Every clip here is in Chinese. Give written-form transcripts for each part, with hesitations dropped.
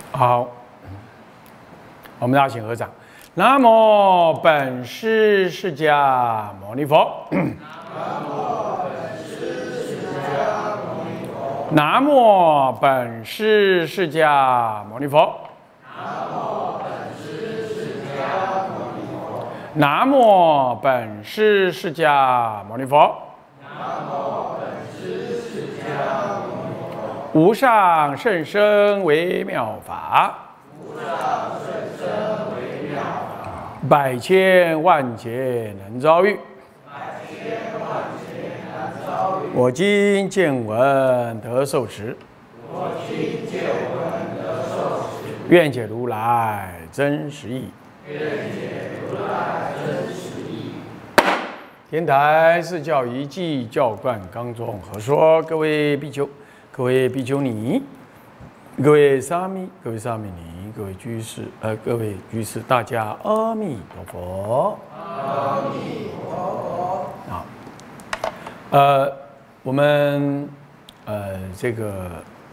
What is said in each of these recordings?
好，我们大家请合掌。南无本师释迦牟尼佛。南无本师释迦牟尼佛。南无本师释迦牟尼佛。无上甚深微妙法，百千万劫难遭遇。我今见闻得受持，愿解如来真实义。天台是教仪记教观纲中何说？各位比丘、各位比丘尼、各位沙弥、各位沙弥尼、各位居士，大家阿弥陀佛。阿弥陀佛。好，我们这个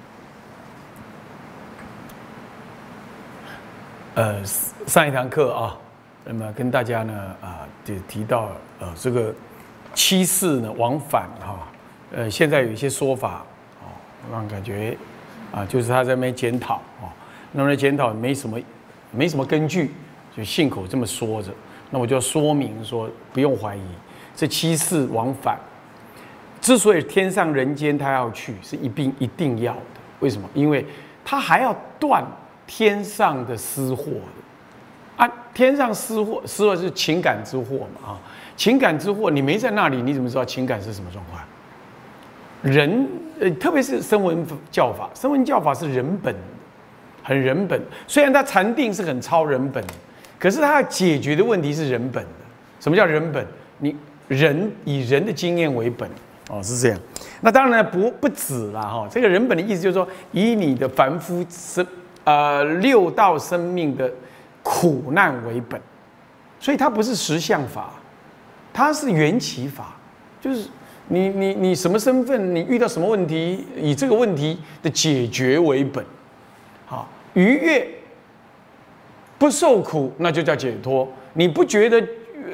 上一堂课啊，那么跟大家呢就提到这个七世呢往返哈，现在有一些说法哦，让感觉就是他在那边检讨哦，那么检讨没什么根据，就信口这么说着。那我就要说明说，不用怀疑，这七世往返，之所以天上人间他要去，是一定要的。为什么？因为他还要断天上的私货的天上私货是情感之祸嘛情感之祸，你没在那里，你怎么知道情感是什么状况？人特别是声闻教法，声闻教法是人本，很人本。虽然它禅定是很超人本，可是它要解决的问题是人本的。什么叫人本？你人以人的经验为本是这样。那当然不止啦这个人本的意思就是说，以你的凡夫六道生命的苦难为本，所以它不是实相法，它是缘起法，就是你什么身份，你遇到什么问题，以这个问题的解决为本，愉悦不受苦，那就叫解脱。你不觉得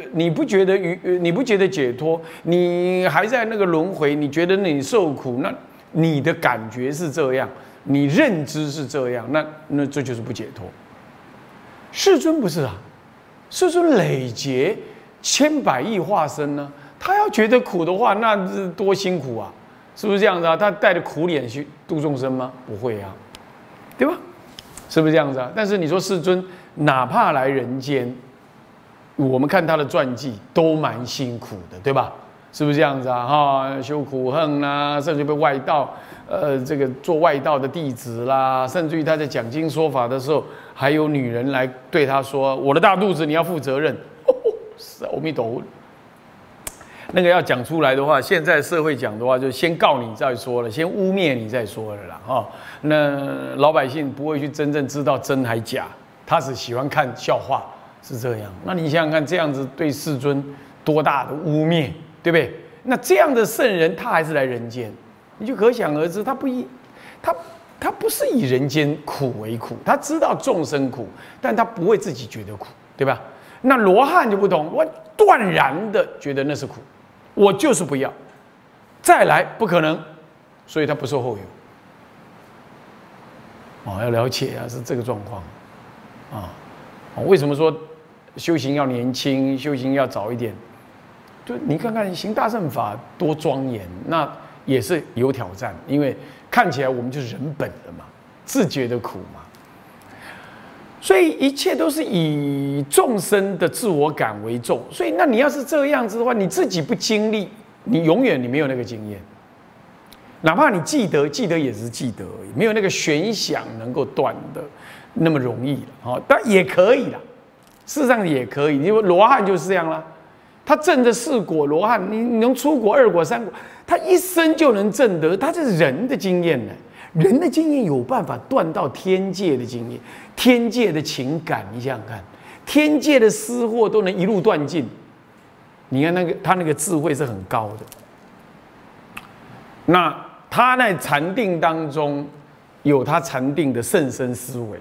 解脱，你还在那个轮回，你觉得你受苦，那你的感觉是这样，你认知是这样，那这就是不解脱。世尊不是世尊累劫千百亿化身呢，他要觉得苦的话，那是多辛苦啊，是不是这样子他带着苦脸去度众生吗？不会对吧？是不是这样子但是你说世尊哪怕来人间，我们看他的传记都蛮辛苦的，对吧？是不是这样子修苦恨啦，甚至被外道这个做外道的弟子啦，甚至于他在讲经说法的时候，还有女人来对他说：“我的大肚子你要负责任。”阿弥陀佛。那个要讲出来的话，现在社会讲的话，就先告你再说了，先污蔑你再说了啦那老百姓不会去真正知道真还假，他只喜欢看笑话，是这样。那你想想看，这样子对世尊多大的污蔑，对不对？那这样的圣人，他还是来人间，你就可想而知，他不是以人间苦为苦，他知道众生苦，但他不会自己觉得苦，对吧？那罗汉就不同，我断然的觉得那是苦，我就是不要，再来不可能，所以他不受后有。要了解是这个状况为什么说修行要年轻，修行要早一点？就你看看行大乘法多庄严，那也是有挑战，因为看起来我们就是人本的嘛，自觉的苦嘛，所以一切都是以众生的自我感为重。所以那你要是这样子的话，你自己不经历，你永远没有那个经验。哪怕你记得也是记得而已，没有那个玄想能够断的那么容易但也可以啦，事实上也可以，因为罗汉就是这样啦。他证的四果罗汉，你能出果、二果、三果，他一生就能证得，他这是人的经验呢。人的经验有办法断到天界的经验，天界的情感，你想想看，天界的私货都能一路断尽。你看他那个智慧是很高的。那他在禅定当中， 有他禅定的甚深思维，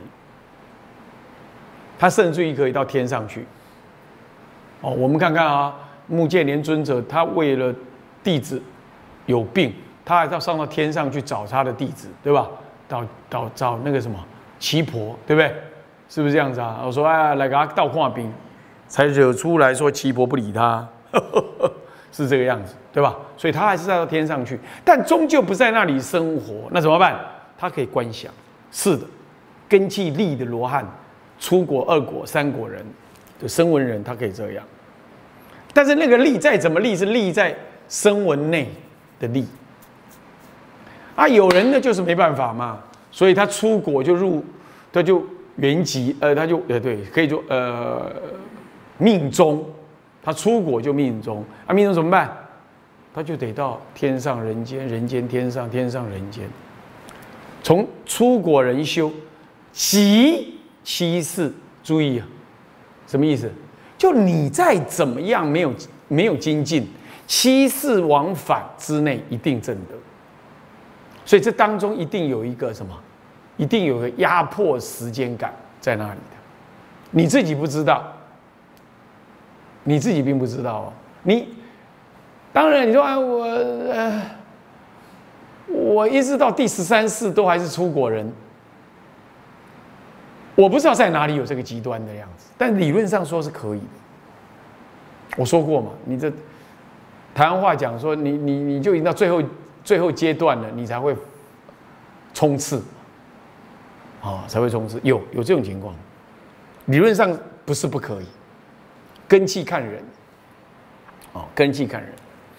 他甚至于可以到天上去。哦，我们看看啊，目犍连尊者，他为了弟子有病，他还上到天上去找他的弟子，对吧？找那个什么奇婆，对不对？是不是这样子啊？我说哎，来给他倒看病，才惹出来说奇婆不理他，是这个样子，对吧？所以他还是到天上去，但终究不在那里生活，那怎么办？他可以观想，是的，根器利的罗汉，出果、二果、三果人的声闻人，他可以这样。但是那个利再怎么利，是利在声闻内的利。啊，有人呢就是没办法嘛，所以他出果就入，他就原籍，他就对，可以说命中，他出果就命中，啊，命中怎么办？他就得到天上人间，人间天上，天上人间。从出果人修，即七世，注意啊，什么意思？就你再怎么样没有精进，七世往返之内一定证得。所以这当中一定有一个什么？一定有一个压迫时间感在那里的，你自己不知道，你自己并不知道哦。你当然你说啊，我一直到第13世都还是出果人，我不知道在哪里有这个极端的样子，但理论上说是可以的。我说过嘛，你这台湾话讲说，你就已经到最后阶段了，你才会冲刺，啊，才会冲刺。有这种情况，理论上不是不可以，根器看人，哦，根器看人。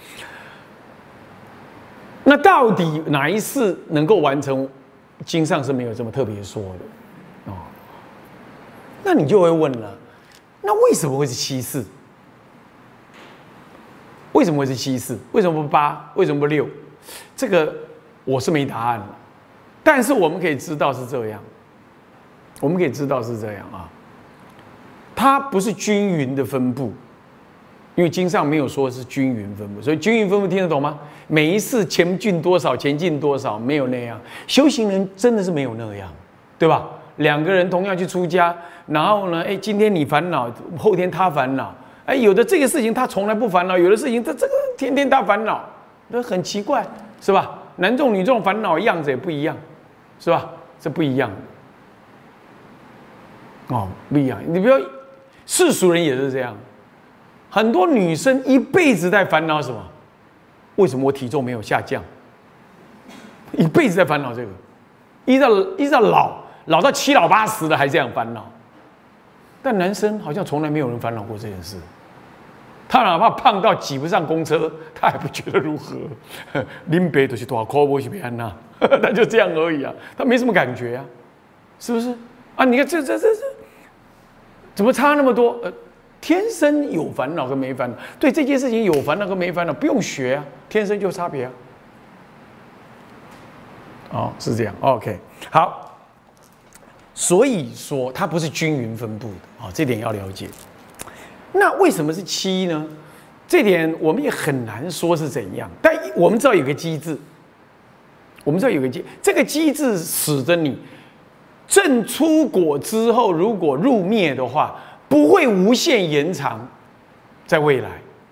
那到底哪一世能够完成？经上是没有这么特别说的，哦。那你就会问了，那为什么会是7世？为什么会是7世？为什么不8？为什么不6？这个我是没答案了，但是我们可以知道是这样，我们可以知道是这样啊，它不是均匀的分布，因为经上没有说是均匀分布，所以均匀分布听得懂吗？每一世前进多少，前进多少，没有那样。修行人真的是没有那样，对吧？两个人同样去出家，然后呢，哎，今天你烦恼，后天他烦恼，哎，有的这个事情他从来不烦恼，有的事情这个天天他烦恼，那很奇怪，是吧？男众女众烦恼样子也不一样，是吧？这不一样的，哦，不一样。你不要，世俗人也是这样，很多女生一辈子在烦恼什么？为什么我体重没有下降？一辈子在烦恼这个，一直到老到7老80的还这样烦恼。但男生好像从来没有人烦恼过这件事。他哪怕胖到挤不上公车，他还不觉得如何。林北都是大块，我是别安呐，他就这样而已啊，他没什么感觉啊，是不是？啊，你看这怎么差那么多？天生有烦恼跟没烦恼，对这件事情有烦恼跟没烦恼不用学啊，天生就差别啊。哦，是这样 ，OK， 好。所以说它不是均匀分布的啊，这点要了解。那为什么是7呢？这点我们也很难说是怎样，但我们知道有个机制，这个机制使得你正出果之后，如果入灭的话，不会无限延长在未来。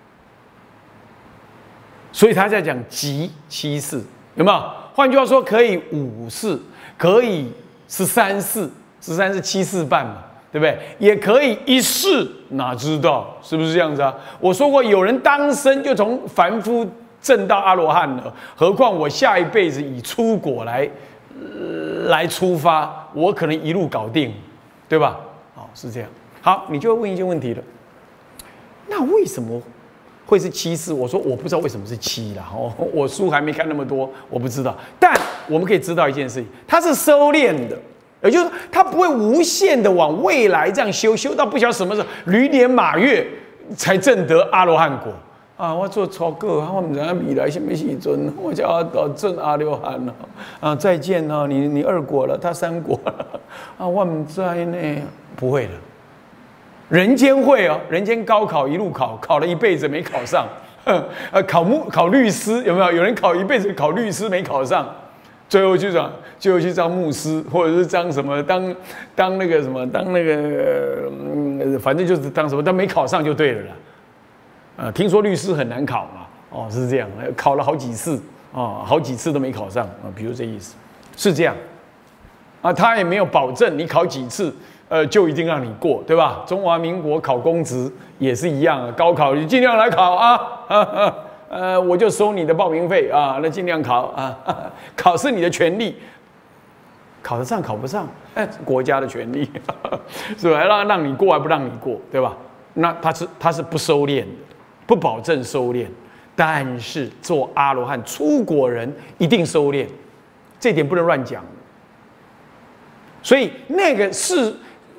所以他在讲即7世，有没有？换句话说，可以5世，可以13世，13是7世半嘛，对不对？也可以1世，哪知道是不是这样子啊？我说过，有人当生就从凡夫证到阿罗汉了，何况我下一辈子以出果来出发，我可能一路搞定，对吧？好，是这样。好，你就会问一些问题了。那为什么会是7世？我说我不知道为什么是7啦，我书还没看那么多，我不知道。但我们可以知道一件事情，它是收敛的，也就是它不会无限的往未来这样修到不晓得什么时候驴年马月才证得阿罗汉果啊！我做超个，我不知道未来什么时阵，我叫证阿罗汉了啊！再见哦，你2果了，他3果了啊！我不知道呢，不会的。人间会哦，人间高考一路考了一辈子没考上，考律师有没有？有人考一辈子考律师没考上， 最后去当牧师，或者是当什么当那个什么当那个反正就是当什么，但没考上就对了啦。听说律师很难考嘛，哦是这样，考了好几次好几次都没考上比如这意思，是这样他也没有保证你考几次就一定让你过，对吧？中华民国考公职也是一样高考你尽量来考我就收你的报名费那尽量考考是你的权利，考得上考不上，国家的权利，是吧？让你过还不让你过，对吧？那他是不收敛的，不保证收敛，但是做阿罗汉出果人一定收敛，这点不能乱讲。所以那个世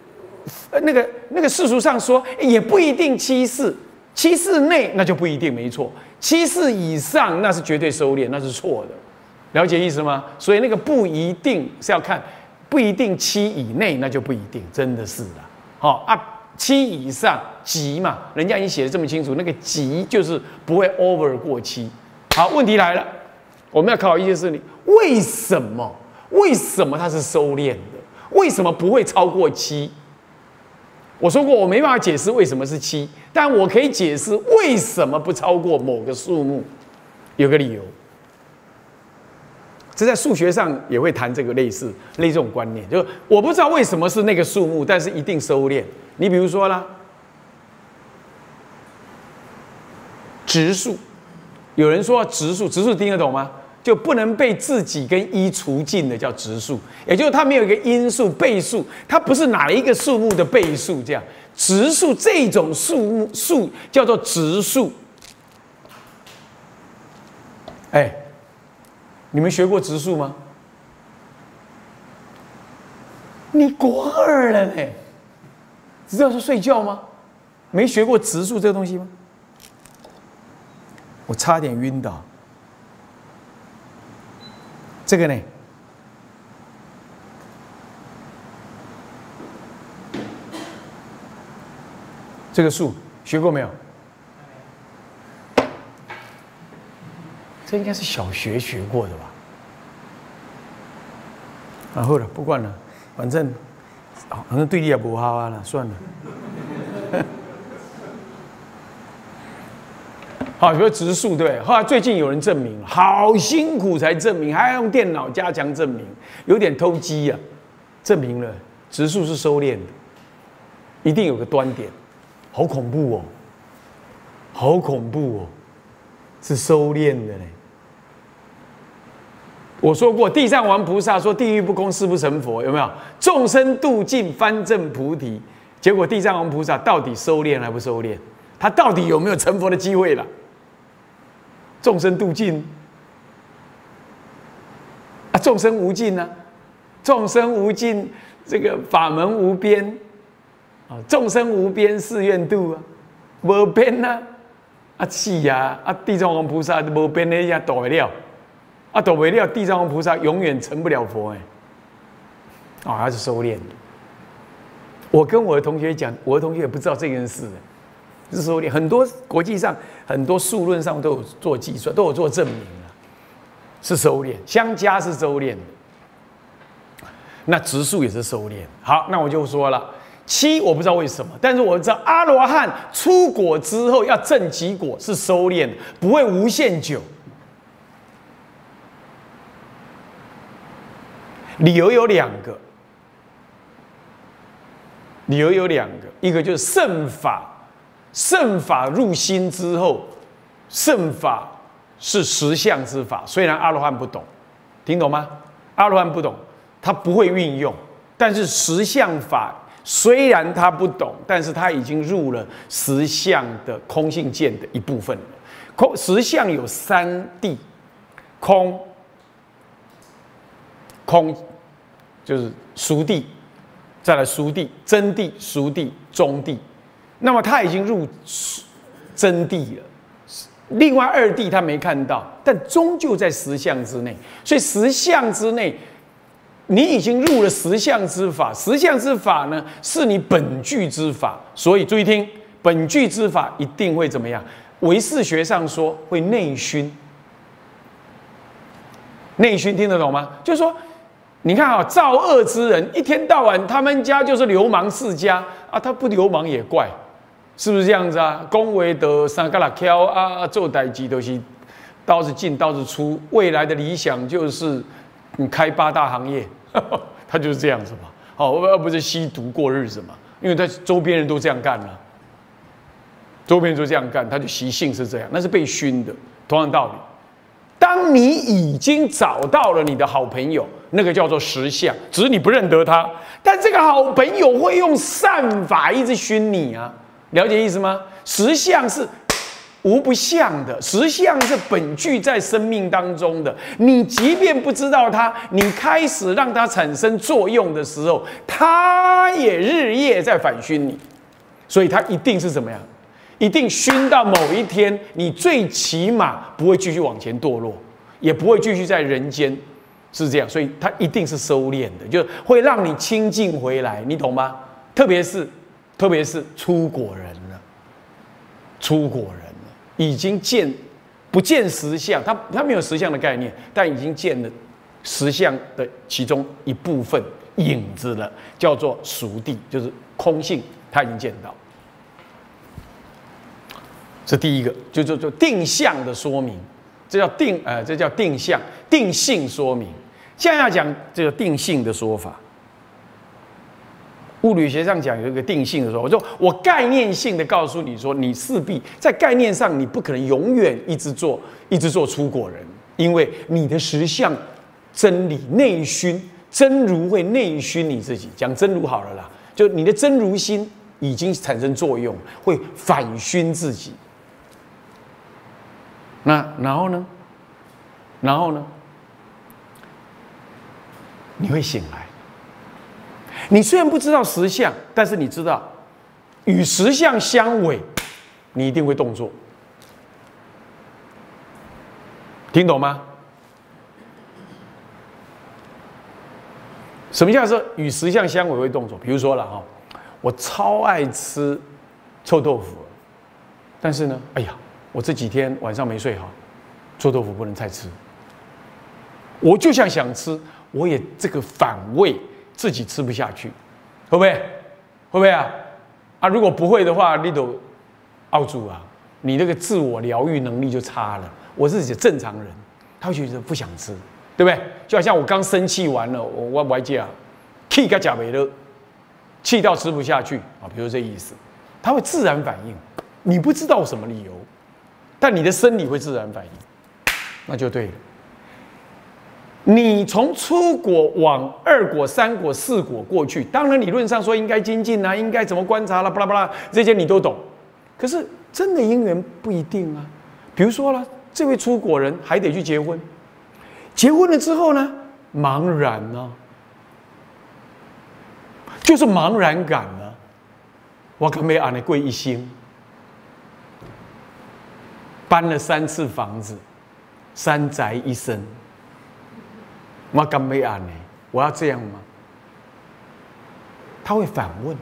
俗上说也不一定七世内那就不一定没错。7世以上那是绝对收敛，那是错的，了解意思吗？所以那个不一定是要看，不一定7以内那就不一定，真的是的。7以上级嘛，人家已经写得这么清楚，那个级就是不会 over 过7。好，问题来了，我们要考一件事情，为什么它是收敛的？为什么不会超过7？我说过，我没办法解释为什么是7，但我可以解释为什么不超过某个数目，有个理由。这在数学上也会谈这个类似这种观念，就是我不知道为什么是那个数目，但是一定收敛。你比如说啦，质数，有人说质数听得懂吗？就不能被自己跟1除尽的叫质数，也就是它没有一个因数倍数，它不是哪一个数目的倍数，这样质数这种数叫做质数。你们学过质数吗？你国2了呢，知道是睡觉吗？没学过质数这个东西吗？我差点晕倒。这个呢，这个数学过没有？这应该是小学学过的吧？然后了，不管了，反正对你也不好了，算了。好，比如质数，对不对？后来最近有人证明，好辛苦才证明，还要用电脑加强证明，有点偷鸡证明了质数是收敛的，一定有个端点，好恐怖哦，好恐怖哦，是收敛的呢。我说过，地藏王菩萨说地狱不空，誓不成佛，有没有？众生度尽，方证菩提。结果地藏王菩萨到底收敛还不收敛？他到底有没有成佛的机会了？众生度尽众生无尽呢？众生无尽，这个法门无边众生无边誓愿度无边是地藏王菩萨无边的也度不了度不了，地藏王菩萨永远成不了佛他是收敛的。我跟我的同学讲，我的同学也不知道这件事是收敛，很多国际上很多数论上都有做计算，都有做证明是收敛，相加是收敛的，那质数也是收敛。好，那我就说了，7我不知道为什么，但是我知道阿罗汉出果之后要证极果是收敛的，不会无限久。理由有2个，一个就是圣法入心之后，圣法是实相之法，虽然阿罗汉不懂，听懂吗？阿罗汉不懂，他不会运用，但是实相法虽然他不懂，但是他已经入了实相的空性见的一部分了。实相有3谛，空就是熟谛，再来熟谛、真谛、熟谛、中谛。那么他已经入真谛了，另外2谛他没看到，但终究在实相之内。所以实相之内，你已经入了实相之法。实相之法呢，是你本具之法。所以注意听，本具之法一定会怎么样？唯识学上说会内熏。 内熏听得懂吗？就是说，你看啊，造恶之人一天到晚他们家就是流氓世家啊，他不流氓也怪，是不是这样子啊？恭维的三个六挑啊，做代志都是刀子进刀子出，未来的理想就是你开8大行业，他就是这样子嘛。哦，不是吸毒过日子嘛？因为他周边人都这样干了，周边人都这样干，他就习性是这样，那是被熏的。同样道理。当你已经找到了你的好朋友，那个叫做实相，只是你不认得他，但这个好朋友会用善法一直熏你啊，了解意思吗？实相是无不相的，实相是本具在生命当中的。你即便不知道它，你开始让它产生作用的时候，它也日夜在反熏你，所以它一定是怎么样？一定熏到某一天，你最起码不会继续往前堕落，也不会继续在人间，是这样。所以它一定是收敛的，就会让你清净回来，你懂吗？特别是出果人了，出果人了，已经不见实相，他没有实相的概念，但已经见了实相的其中一部分影子了，叫做熟地，就是空性，他已经见到。这第一个，就定相的说明，这叫定相、定性说明。现在要讲这个定性的说法，物理学上讲有一个定性的说法，我概念性的告诉你说，你势必在概念上，你不可能永远一直做出果人，因为你的实相真理内熏，真如会内熏你自己。讲真如好了啦，就你的真如心已经产生作用，会反熏自己。然后呢？你会醒来。你虽然不知道实相，但是你知道与实相相违，你一定会动作。听懂吗？什么叫做与实相相违会动作？比如说了哈，我超爱吃臭豆腐，但是呢，哎呀。我这几天晚上没睡好，臭豆腐不能再吃。我就像想吃，我也这个反胃，自己吃不下去，会不会？会不会啊？啊，如果不会的话，你都凹住啊，你那个自我疗愈能力就差了。我是指正常人，他会觉得不想吃，对不对？就好像我刚生气完了，我外界啊，气个假没了，气到吃不下去啊，比如这意思，他会自然反应，你不知道什么理由。但你的生理会自然反应，那就对了。你从初果往2果、3果、4果过去，当然理论上说应该精进啊，应该怎么观察啦，巴拉巴拉，这些你都懂。可是真的因缘不一定啊。比如说了，这位初果人还得去结婚，结婚了之后呢，茫然呢、就是茫然感呢、我可没安的贵一心。搬了3次房子，3宅1生，我敢没安呢？我要这样吗？他会反问，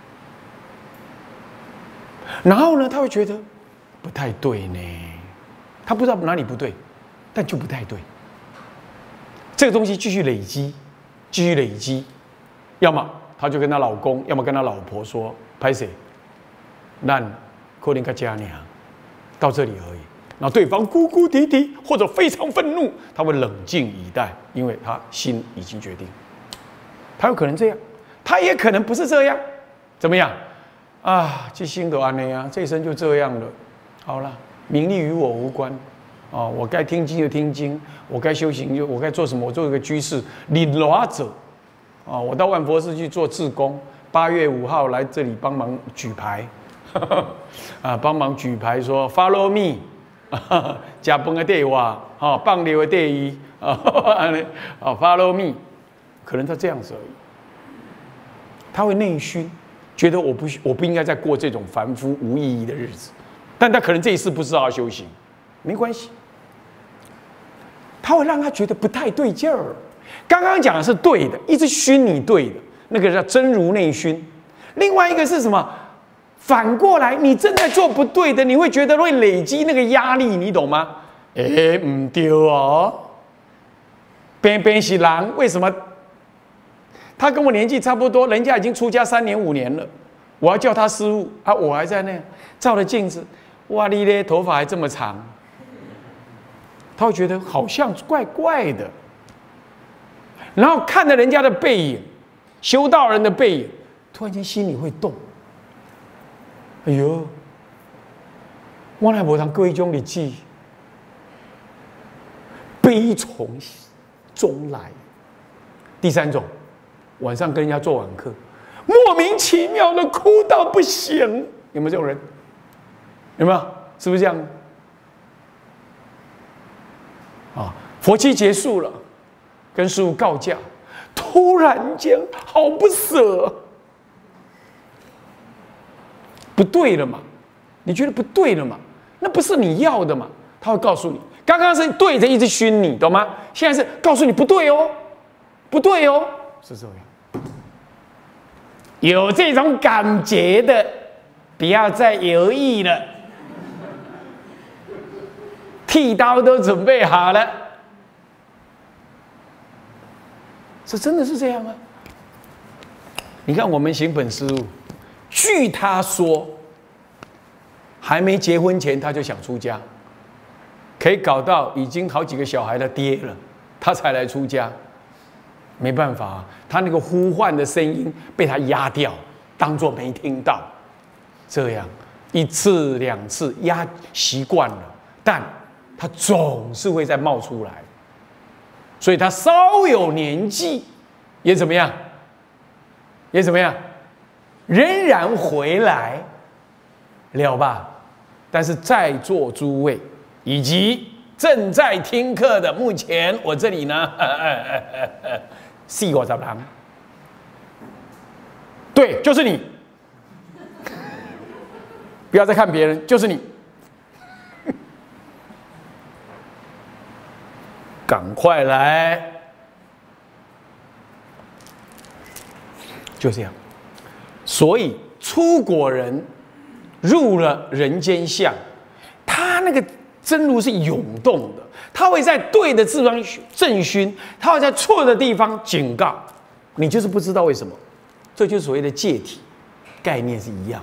然后呢，他会觉得不太对呢。他不知道哪里不对，但就不太对。这个东西继续累积，继续累积，要么他就跟他老公，要么跟他老婆说：“拍谁？咱可能个家呢。”到这里而已，然后对方哭哭啼啼或者非常愤怒，他会冷静以待，因为他心已经决定。他有可能这样，他也可能不是这样。怎么样？啊，这心都安了啊，这一生就这样了。好了，名利与我无关。哦，我该听经就听经，我该修行就我该做什么，我做一个居士，领罗者。哦，我到万佛寺去做志工，8月5号来这里帮忙举牌。啊，帮忙举牌说 “Follow me”， 加崩的对话，棒流的对一，“Follow me”， 可能他这样子而已。他会内熏，觉得我不应该再过这种凡夫无意义的日子，但他可能这一世不知道要修行，没关系。他会让他觉得不太对劲儿。刚刚讲的是对的，一直熏你对的，那个叫真如内熏。另外一个是什么？反过来，你正在做不对的，你会觉得会累积那个压力，你懂吗？不对哦， 边边是狼，为什么？他跟我年纪差不多，人家已经出家3年5年了，我要叫他师父啊，我还在那照着镜子，哇哩嘞，头发还这么长，他会觉得好像怪怪的。然后看着人家的背影，修道人的背影，突然间心里会动。哎呦，我还无通过一种日子，悲从中来。第3种，晚上跟人家做晚课，莫名其妙的哭到不行，有没有这种人？有没有？是不是这样？啊，佛期结束了，跟师父告假，突然间好不舍，不对了嘛？你觉得不对了嘛？那不是你要的嘛？他会告诉你，刚刚是对着一直熏你，懂吗？现在是告诉你不对哦，不对哦，是这样。有这种感觉的，不要再犹豫了，剃刀都准备好了。这真的是这样吗？你看我们行本师父，据他说，还没结婚前他就想出家，可以搞到已经好几个小孩的爹了，他才来出家。没办法，他那个呼唤的声音被他压掉，当作没听到。这样1次2次压习惯了，但他总是会再冒出来。所以他稍有年纪，也怎么样？也怎么样？仍然回来了吧？但是在座诸位以及正在听课的，目前我这里呢，40-50人，对，就是你，不要再看别人，就是你，赶快来，就这样。所以出果人入了人间相，他那个真如是涌动的，他会在对的地方正熏，他会在错的地方警告，你就是不知道为什么。这就是所谓的戒体，概念是一样。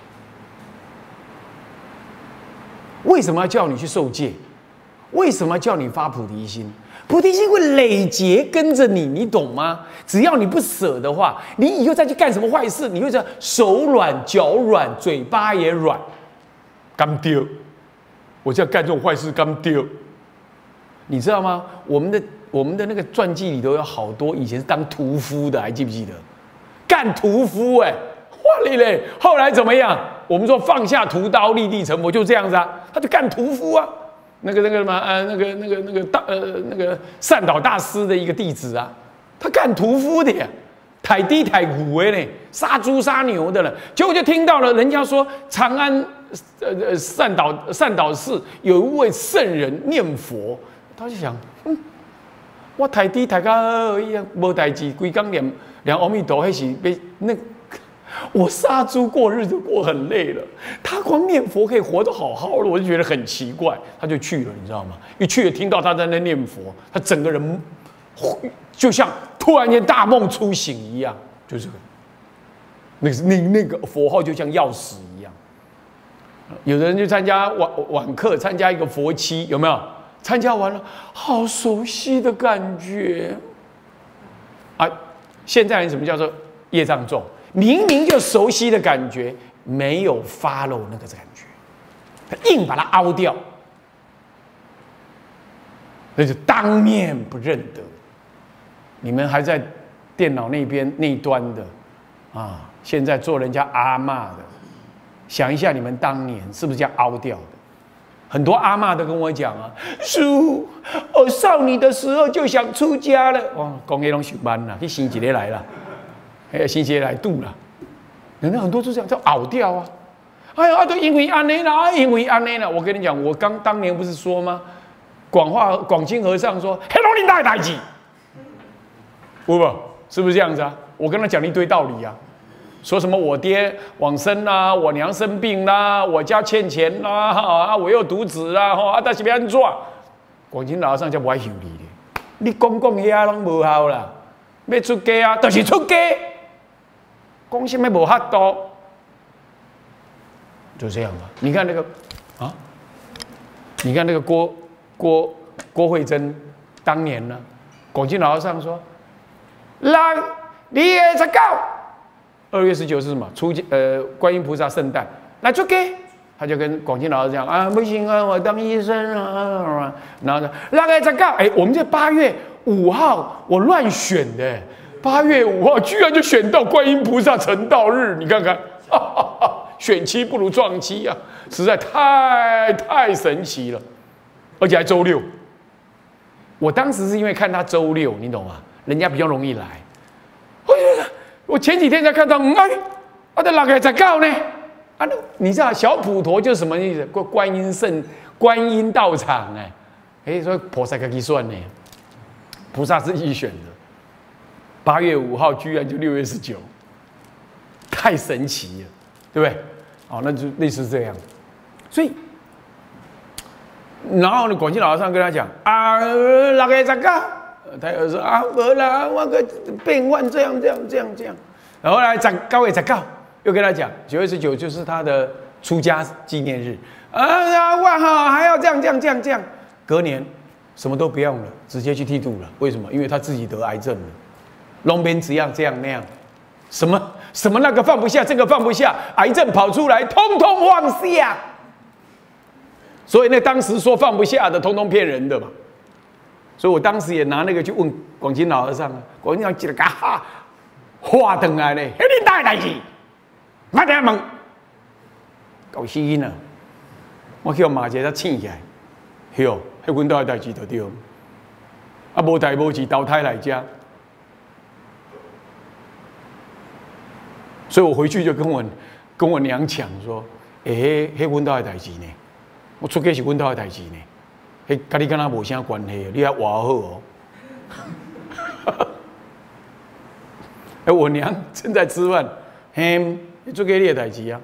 为什么要叫你去受戒？为什么要叫你发菩提心？菩提心会累劫跟着你，你懂吗？只要你不舍的话，你以后再去干什么坏事，你会这样手软、脚软、嘴巴也软，干丢。我这样干这种坏事，干丢。你知道吗？我们的那个传记里头有好多以前是当屠夫的，还记不记得？干屠夫哇你嘞！后来怎么样？我们说放下屠刀，立地成佛，就这样子啊。他就干屠夫啊。那个什么那个善导大师的一个弟子啊，他干屠夫的呀，抬地抬骨的呢，杀猪杀牛的了。结果就听到了人家说长安善导寺有一位圣人念佛，他就想，我抬地抬到一样无代志，规工念阿弥陀，那是被那。我杀猪过日子过很累了，他光念佛可以活得好好的，我就觉得很奇怪，他就去了，你知道吗？一去了，听到他在那念佛，他整个人就像突然间大梦初醒一样，就是那个佛号就像钥匙一样。有的人就参加晚课，参加一个佛期，有没有？参加完了，好熟悉的感觉啊！现在人什么叫做业障重？明明就熟悉的感觉，没有 follow 那个感觉，他硬把它凹掉，那就当面不认得。你们还在电脑那边那端的啊，现在做人家阿嬷的，想一下你们当年是不是这样凹掉的？很多阿嬷都跟我讲啊，师父，我少女的时候就想出家了。哇，讲那拢上班啦，去生一个来啦。星期来度了，人家很多就这样，叫熬掉啊！哎呀，都因为安内啦，因为安内啦。我跟你讲，我当年不是说吗？广清和尚说：“黑龙林大代志，不，是不是这样子啊？”我跟他讲了一堆道理啊，说什么我爹往生啦，我娘生病啦，我家欠钱啦，啊，我又独子啦，但是别安怎？广清老和尚叫不爱修理的， 你讲遐拢无效啦，要出家啊，就是出家，讲什么无法度，就这样嘛。你看那个啊，你看那个郭慧珍当年呢，广进老和尚说，让2月19，2月19是什么？观音菩萨圣诞，来出家。他就跟广进老师讲啊，不行啊，我当医生啊。然后呢，2月19，哎，我们这8月5号我乱选的，8月5号居然就选到观音菩萨成道日，你看看，选期不如撞期啊，实在太神奇了，而且还周六。我当时是因为看他周六，你懂吗？人家比较容易来。我前几天才看到，我的2月19呢。啊，你知道小普陀就是什么意思？观音道场所以菩萨自己算呢，菩萨自己选的。8月5号居然就6月19，太神奇了，对不对？哦，那就类似这样。所以，然后呢，广进老和尚跟他讲啊，2月19，他又说啊，没啦，我个变换这样。然后来9月19。又跟他讲，9月19就是他的出家纪念日啊！哇哈，还要这样，隔年什么都不用了，直接去剃度了。为什么？因为他自己得癌症了，龙边这样那样，什么那个放不下，这个放不下，癌症跑出来，通通放下。所以那当时说放不下的，通通骗人的嘛。所以我当时也拿那个去问广进老和尚啊，广进老和尚讲哈，话回来咧，迄你大代志。我等下问，搞死囡啊！我叫马姐，他醒起来，哟，迄阮兜的代志就对，啊，无代无志投胎来家，所以我回去就跟我娘讲说，迄阮兜的代志呢，我出家是阮兜的代志呢，迄跟你敢若无啥关系，你还活好哦。我娘正在吃饭，做给你的代志啊！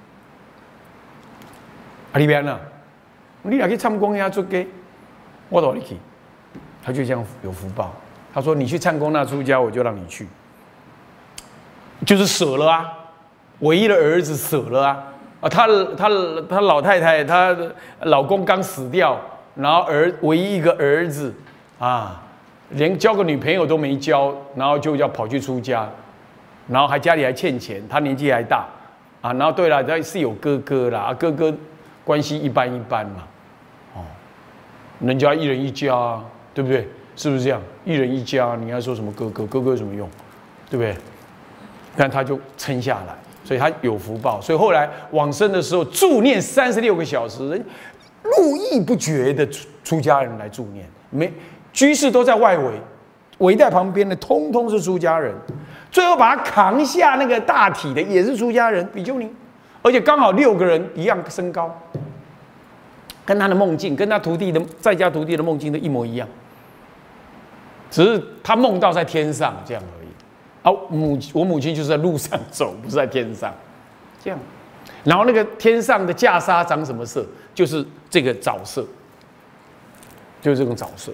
啊，你边啊？你来去参观一下出家，我带你去。他就这样有福报。他说：“你去参观那出家，我就让你去。”就是舍了啊，唯一的儿子舍了啊！啊，他老太太，她老公刚死掉，然后唯一一个儿子啊，连交个女朋友都没交，然后就要跑去出家。然后家里还欠钱，他年纪还大，啊，然后对了，他是有哥哥啦，哥哥关系一般嘛，哦，人家一人一家，对不对？是不是这样？一人一家，你还说什么哥哥有什么用？对不对？但他就撑下来，所以他有福报，所以后来往生的时候助念36个小时，人络绎不绝的出家人来助念，居士都在外围。围在旁边的通通是出家人，最后把他扛下那个大体的也是出家人比丘尼，而且刚好6个人一样身高，跟他的梦境，跟他在家徒弟的梦境都一模一样，只是他梦到在天上这样而已。啊，我母亲就是在路上走，不是在天上，这样。然后那个天上的袈裟长什么色？就是这个枣色，就是这种枣色。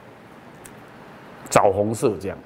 枣红色这样，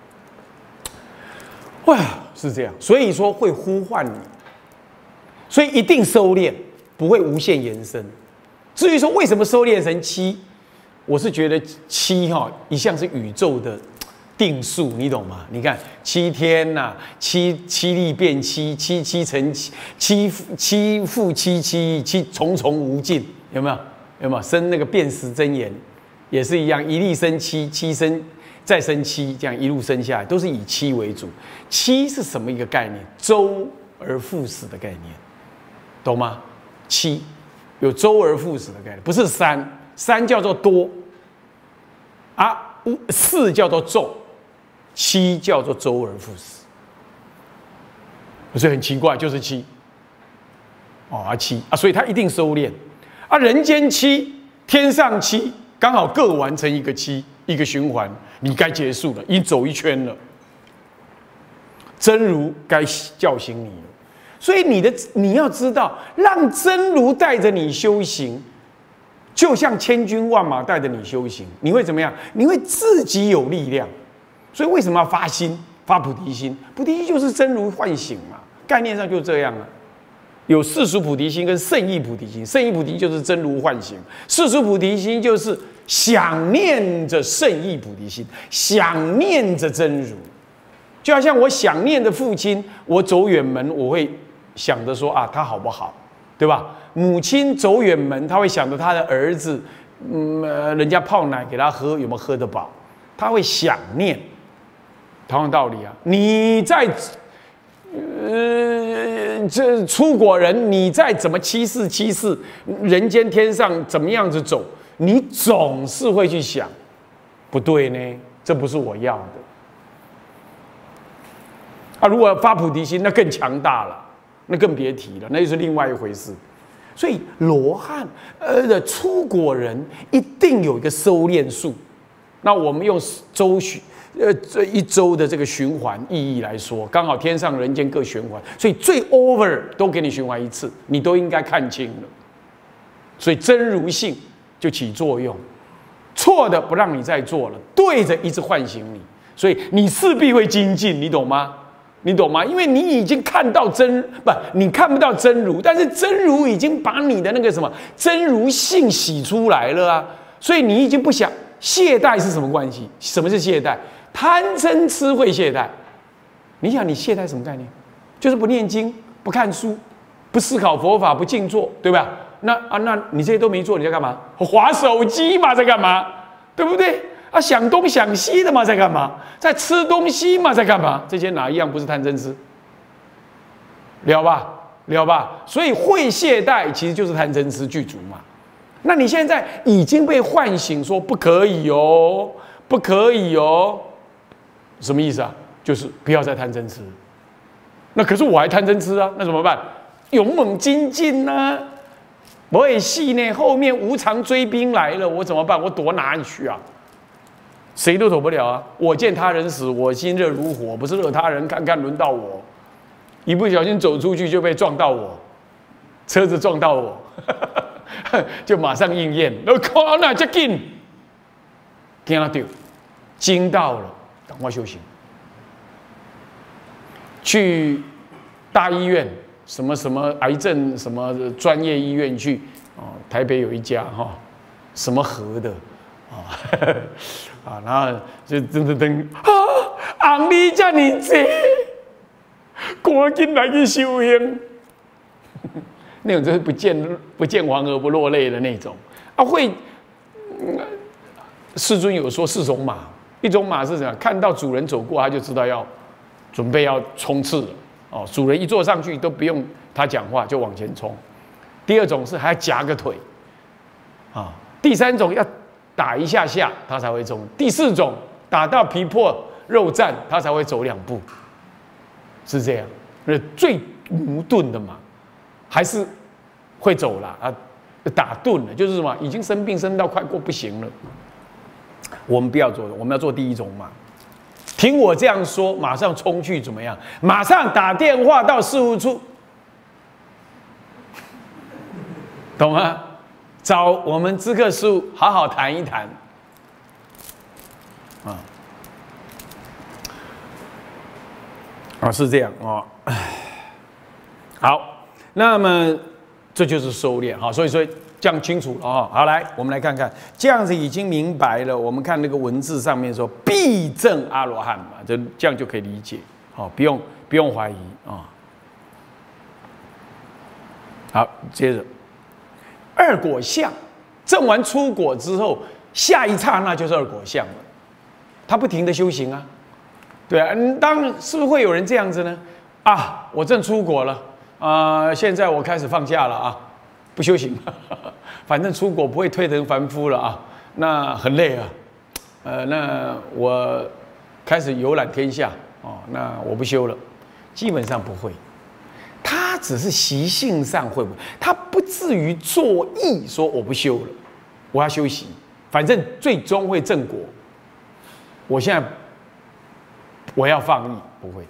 哇，是这样，所以说会呼唤你，所以一定收敛，不会无限延伸。至于说为什么收敛成7，我是觉得7一向是宇宙的定数，你懂吗？你看7天呐，7力变7乘7复7重重无尽，有没有？生那个辨识真言也是一样，一力生7生。再生7，这样一路生下来，都是以7为主。7是什么一个概念？周而复始的概念，懂吗？7有周而复始的概念，不是3叫做多啊，4叫做众，7叫做周而复始。所以很奇怪，就是77啊，所以它一定收敛啊。人间7，天上7，刚好各完成一个7，一个循环。你该结束了，已经走一圈了。真如该叫醒你了，所以你要知道，让真如带着你修行， 就像千军万马带着你修行，你会怎么样？你会自己有力量。所以为什么要发心、发菩提心？菩提心就是真如唤醒嘛，概念上就这样啊。有世俗菩提心跟圣意菩提心，圣意菩提就是真如唤醒，世俗菩提心就是想念着圣意菩提心，想念着真如。就好像我想念的父亲，我走远门，我会想着说啊，他好不好，对吧？母亲走远门，他会想着他的儿子，人家泡奶给他喝，有没有喝得饱？他会想念。同样道理啊，你在这出国人，你再怎么欺世，人间天上怎么样子走，你总是会去想，不对呢，这不是我要的。啊，如果发菩提心，那更强大了，那更别提了，那就是另外一回事。所以罗汉的出国人一定有一个收敛数。那我们用这一周的这个循环意义来说，刚好天上人间各循环，所以最 over 都给你循环一次，你都应该看清了。所以真如性就起作用，错的不让你再做了，对着一直唤醒你，所以你势必会精进，你懂吗？你懂吗？因为你已经看到你看不到真如，但是真如已经把你的那个什么真如性洗出来了啊，所以你已经不想懈怠是什么关系？什么是懈怠？贪嗔痴会懈怠。你想你懈怠什么概念？就是不念经、不看书、不思考佛法、不静坐，对吧？那你这些都没做，你在干嘛？滑手机嘛，在干嘛？对不对？啊，想东想西的嘛，在干嘛？在吃东西嘛，在干嘛？这些哪一样不是贪嗔痴？了吧？所以会懈怠其实就是贪嗔痴具足嘛。那你现在已经被唤醒，说不可以哦，不可以哦，什么意思啊？就是不要再贪嗔痴。那可是我还贪嗔痴啊，那怎么办？勇猛精进啊！我也戏呢，后面无常追兵来了，我怎么办？我躲哪里去啊？谁都躲不了啊！我见他人死，我心热如火，不是热他人，看看轮到我。一不小心走出去就被撞到我，车子撞到我，就马上应验。我靠，那这紧，惊到，惊到了，赶快修行。去大医院，什么癌症什么专业医院去啊？台北有一家哈，什么河的。然后就噔红利这么多，赶紧来去修行。那种就是不见黄河不落泪的那种啊。世尊有说4种马，一种马是什么？看到主人走过，他就知道准备要冲刺了。哦，主人一坐上去都不用他讲话就往前冲。第2种是还要夹个腿，啊。第3种要打一下他才会冲，第4种打到皮破肉绽他才会走2步，是这样。最驽钝的马还是会走了啊，打钝了就是什么，已经生病生到快过不行了。我们不要做，我们要做第1种马。听我这样说，马上冲去怎么样？马上打电话到事务处，懂吗？找我们知客师父好好谈一谈，是这样哦。好，那么这就是收敛哈，所以说这样清楚了啊。好，来我们来看看，这样子已经明白了。我们看那个文字上面说必证阿罗汉嘛，这样就可以理解，好，不用怀疑啊。好，接着。2果相，证完出果之后，下一刹那就是2果相了。他不停的修行啊，对啊，是不是会有人这样子呢？啊，我正出果了现在我开始放假了啊，不修行，反正出果不会退成凡夫了啊，那很累啊，那我开始游览天下哦，那我不修了，基本上不会。他只是习性上会不会，他不至于作意说我不修了，我要休息，反正最终会正果。我现在我要放逸，不会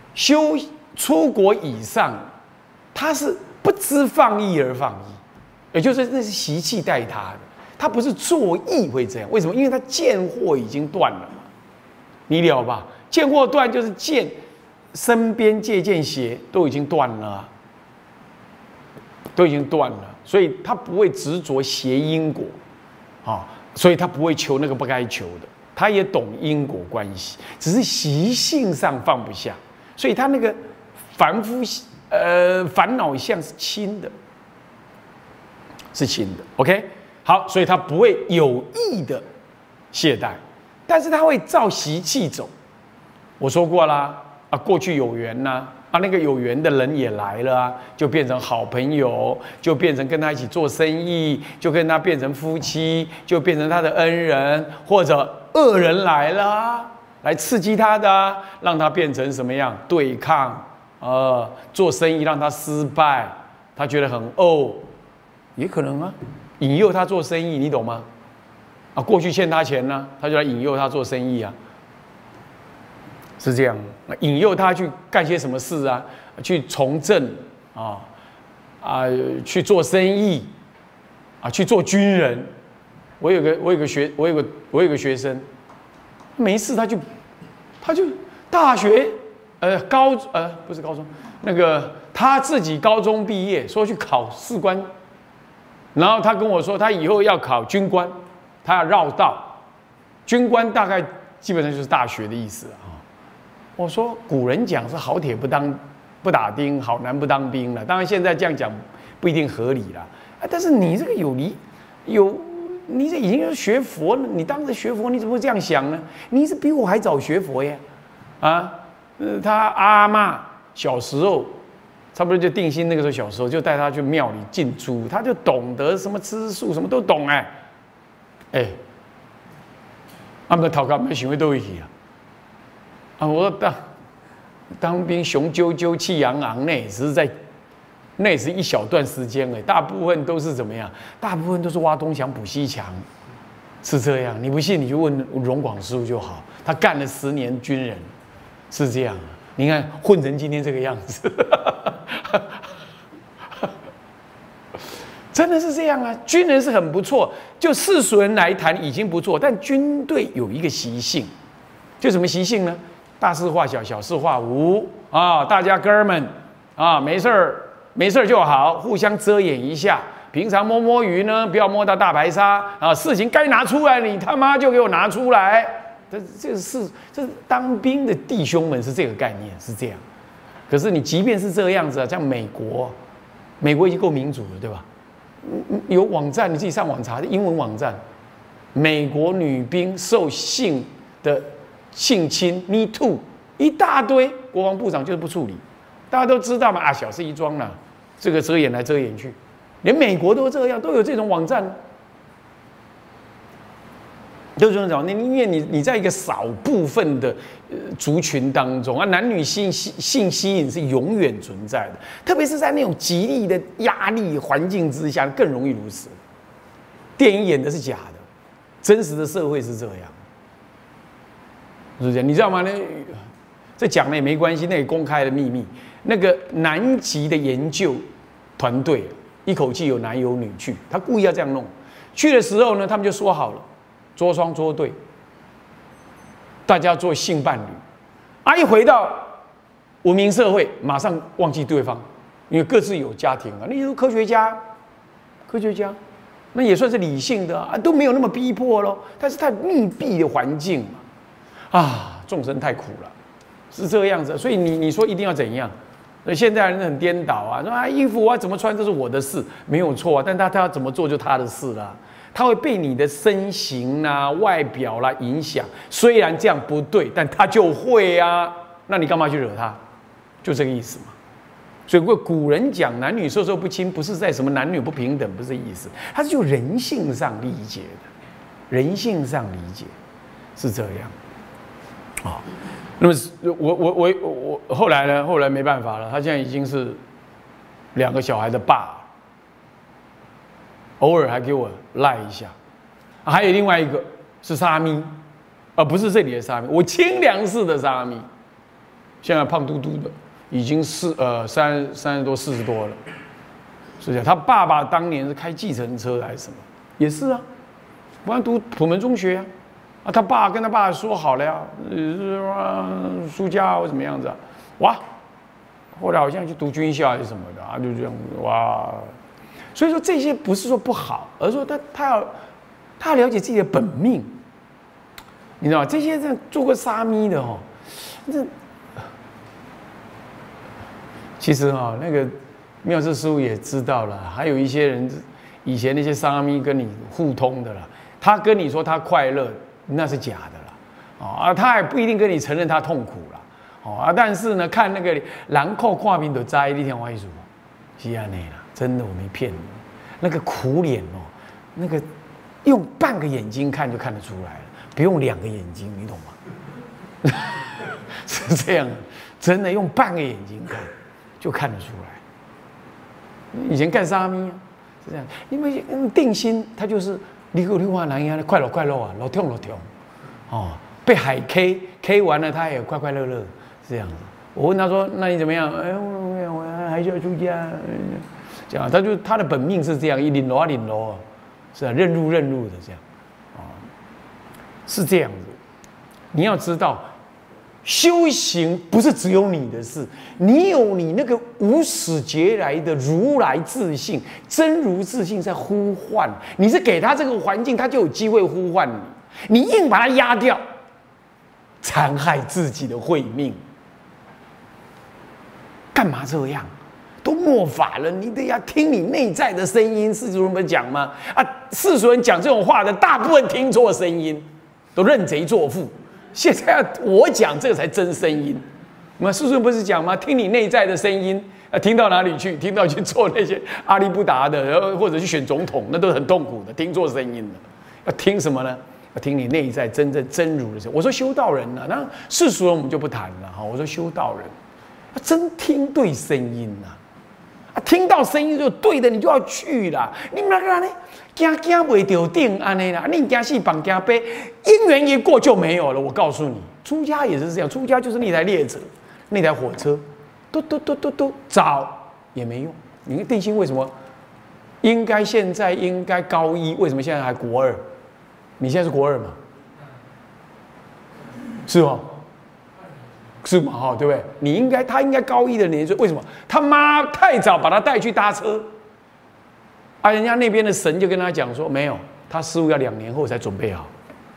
出国以上，他是不知放逸而放逸， 也就是那是习气带他的，他不是作意会这样。为什么？因为他见惑已经断了嘛，你了吧？见惑断就是见身边戒见邪都已经断了，都已经断了，所以他不会执着邪因果，啊，所以他不会求那个不该求的，他也懂因果关系，只是习性上放不下，所以他那个凡夫烦恼相是轻的，是轻的。OK， 好，所以他不会有意的懈怠，但是他会照习气走。我说过啦，啊，过去有缘呐，啊，那个有缘的人也来了啊，就变成好朋友，就变成跟他一起做生意，就跟他变成夫妻，就变成他的恩人，或者恶人来了，来刺激他的啊，让他变成什么样？对抗，做生意让他失败，他觉得很也可能啊，引诱他做生意，你懂吗？啊，过去欠他钱呢，他就来引诱他做生意啊。是这样，引诱他去干些什么事啊？去从政去做生意啊，去做军人。我有个学生，没事他就大学不是高中，那个他自己高中毕业，说去考士官，然后他跟我说他以后要考军官，他要绕道，军官大概基本上就是大学的意思啊。我说古人讲是好铁不打钉，好男不当兵了。当然现在这样讲不一定合理了，但是你这个你这已经是学佛了，你当着学佛你怎么会这样想呢？你是比我还早学佛呀，他阿嬷小时候差不多就定心那个时候小时候就带他去庙里进出，他就懂得什么吃素什么都懂他们讨干没行为都一起啊。我当兵雄赳赳气昂昂，那也是一小段时间大部分都是怎么样？大部分都是挖东墙补西墙，是这样。你不信你就问荣广师父就好，他干了10年军人，是这样。你看混成今天这个样子，真的是这样啊！军人是很不错，就世俗人来谈已经不错，但军队有一个习性，就什么习性呢？大事化小，小事化无啊！大家哥们啊，没事儿就好，互相遮掩一下。平常摸鱼呢，不要摸到大白鲨啊！事情该拿出来，你他妈就给我拿出来。这是当兵的弟兄们是这个概念，是这样。可是你即便是这样子啊，像美国已经够民主了，对吧？有网站，你自己上网查，英文网站，美国女兵受性侵 ，Me Too， 一大堆，国防部长就是不处理，大家都知道嘛，小事一桩啦，这个遮掩来遮掩去，连美国都这样，都有这种网站，都这种因为你在一个少部分的族群当中男女性吸引是永远存在的，特别是在那种极力的压力环境之下，更容易如此。电影演的是假的，真实的社会是这样。是不是？你知道吗？这讲了也没关系，那也公开的秘密。那个南极的研究团队一口气有男有女去，他故意要这样弄。去的时候呢，他们就说好了，捉双捉对，大家做性伴侣。一回到文明社会，马上忘记对方，因为各自有家庭啊。那些科学家，那也算是理性的都没有那么逼迫咯。但是太密闭的环境嘛。众生太苦了，是这个样子，所以你说一定要怎样？现在人很颠倒说衣服我怎么穿这是我的事，没有错但他要怎么做就他的事了，他会被你的身形外表影响，虽然这样不对，但他就会那你干嘛去惹他？就这个意思嘛。所以古人讲男女授受不亲，不是在什么男女不平等，不是意思，他是就人性上理解的，人性上理解是这样。那么我后来呢？后来没办法了，他现在已经是2个小孩的爸，偶尔还给我赖一下。还有另外一个是沙弥，不是这里的沙弥，我清凉寺的沙弥，现在胖嘟嘟的，已经30多40多了， 是啊，他爸爸当年是开计程车还是什么，也是啊，不然读普门中学啊，他爸跟他爸说好了呀，暑假或怎么样子啊，哇，后来好像去读军校还是什么的啊，就这样哇，所以说这些不是说不好，而是说他要了解自己的本命，你知道吗？这些做过沙弥的哦，这其实哈那个。妙智师父也知道了，还有一些人，以前那些沙弥跟你互通的了，他跟你说他快乐，那是假的了，哦他也不一定跟你承认他痛苦了，哦但是呢，看那个兰蔻跨屏的摘那天我一说，是安内啦，真的我没骗你，那个苦脸哦，那个用半个眼睛看就看得出来了，不用2个眼睛，你懂吗？是这样的，真的用半个眼睛看就看得出来。以前干沙弥啊，是这样，因为定心它就是你话难呀，快乐快乐啊，老痛老痛，哦，被海 K 完了，他也快快乐乐，是这样子。我问他说：“那你怎么样？”哎，我还是要出家，这样，他的本命是这样，领罗啊领罗，是啊，认路的这样，啊，是这样子。你要知道。修行不是只有你的事，你有你那个无始劫来的如来自性、真如自性在呼唤，你是给他这个环境，他就有机会呼唤你。你硬把他压掉，残害自己的慧命，干嘛这样？都末法了，你得要听你内在的声音。世俗人不讲吗？啊，世俗人讲这种话的大部分听错声音，都认贼作父。现在我讲这个才真声音，我们世俗人不是讲吗？听你内在的声音，听到哪里去？听到去做那些阿里不达的，然后或者去选总统，那都是很痛苦的，听错声音了。要听什么呢？要听你内在真正真如的声音。我说修道人呢，那世俗人我们就不谈了哈。我说修道人，真听对声音呐，听到声音就对的，你就要去啦。你们那个呢？惊未着顶安尼啦，你惊死绑惊悲，因缘一过就没有了。我告诉你，出家也是这样，出家就是那台列车，那台火车，都找也没用。你看定心为什么现在应该高一，为什么现在还国2？你现在是国2嘛？是吗？是嘛？哈，对不对？他应该高1的年岁，为什么？他妈太早把他带去搭车。人家那边的神就跟他讲说，没有，他师父要2年后才准备好。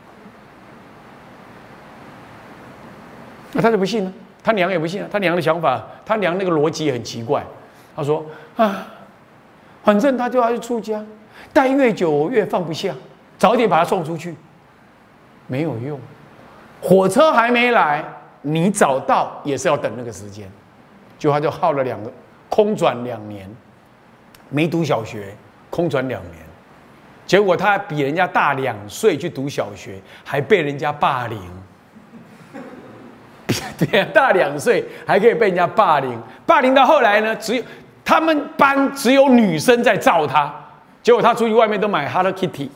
那他就不信了，他娘也不信啊。他娘的想法，他娘那个逻辑也很奇怪。他说反正他就要去出家，待越久我越放不下，早点把他送出去，没有用。火车还没来，你早到也是要等那个时间。就他就耗了空转2年，没读小学。空转2年，结果他比人家大2岁去读小学，还被人家霸凌。比人家大2岁，还可以被人家霸凌。霸凌到后来呢，他们班只有女生在罩他，结果他出去外面都买 Hello Kitty。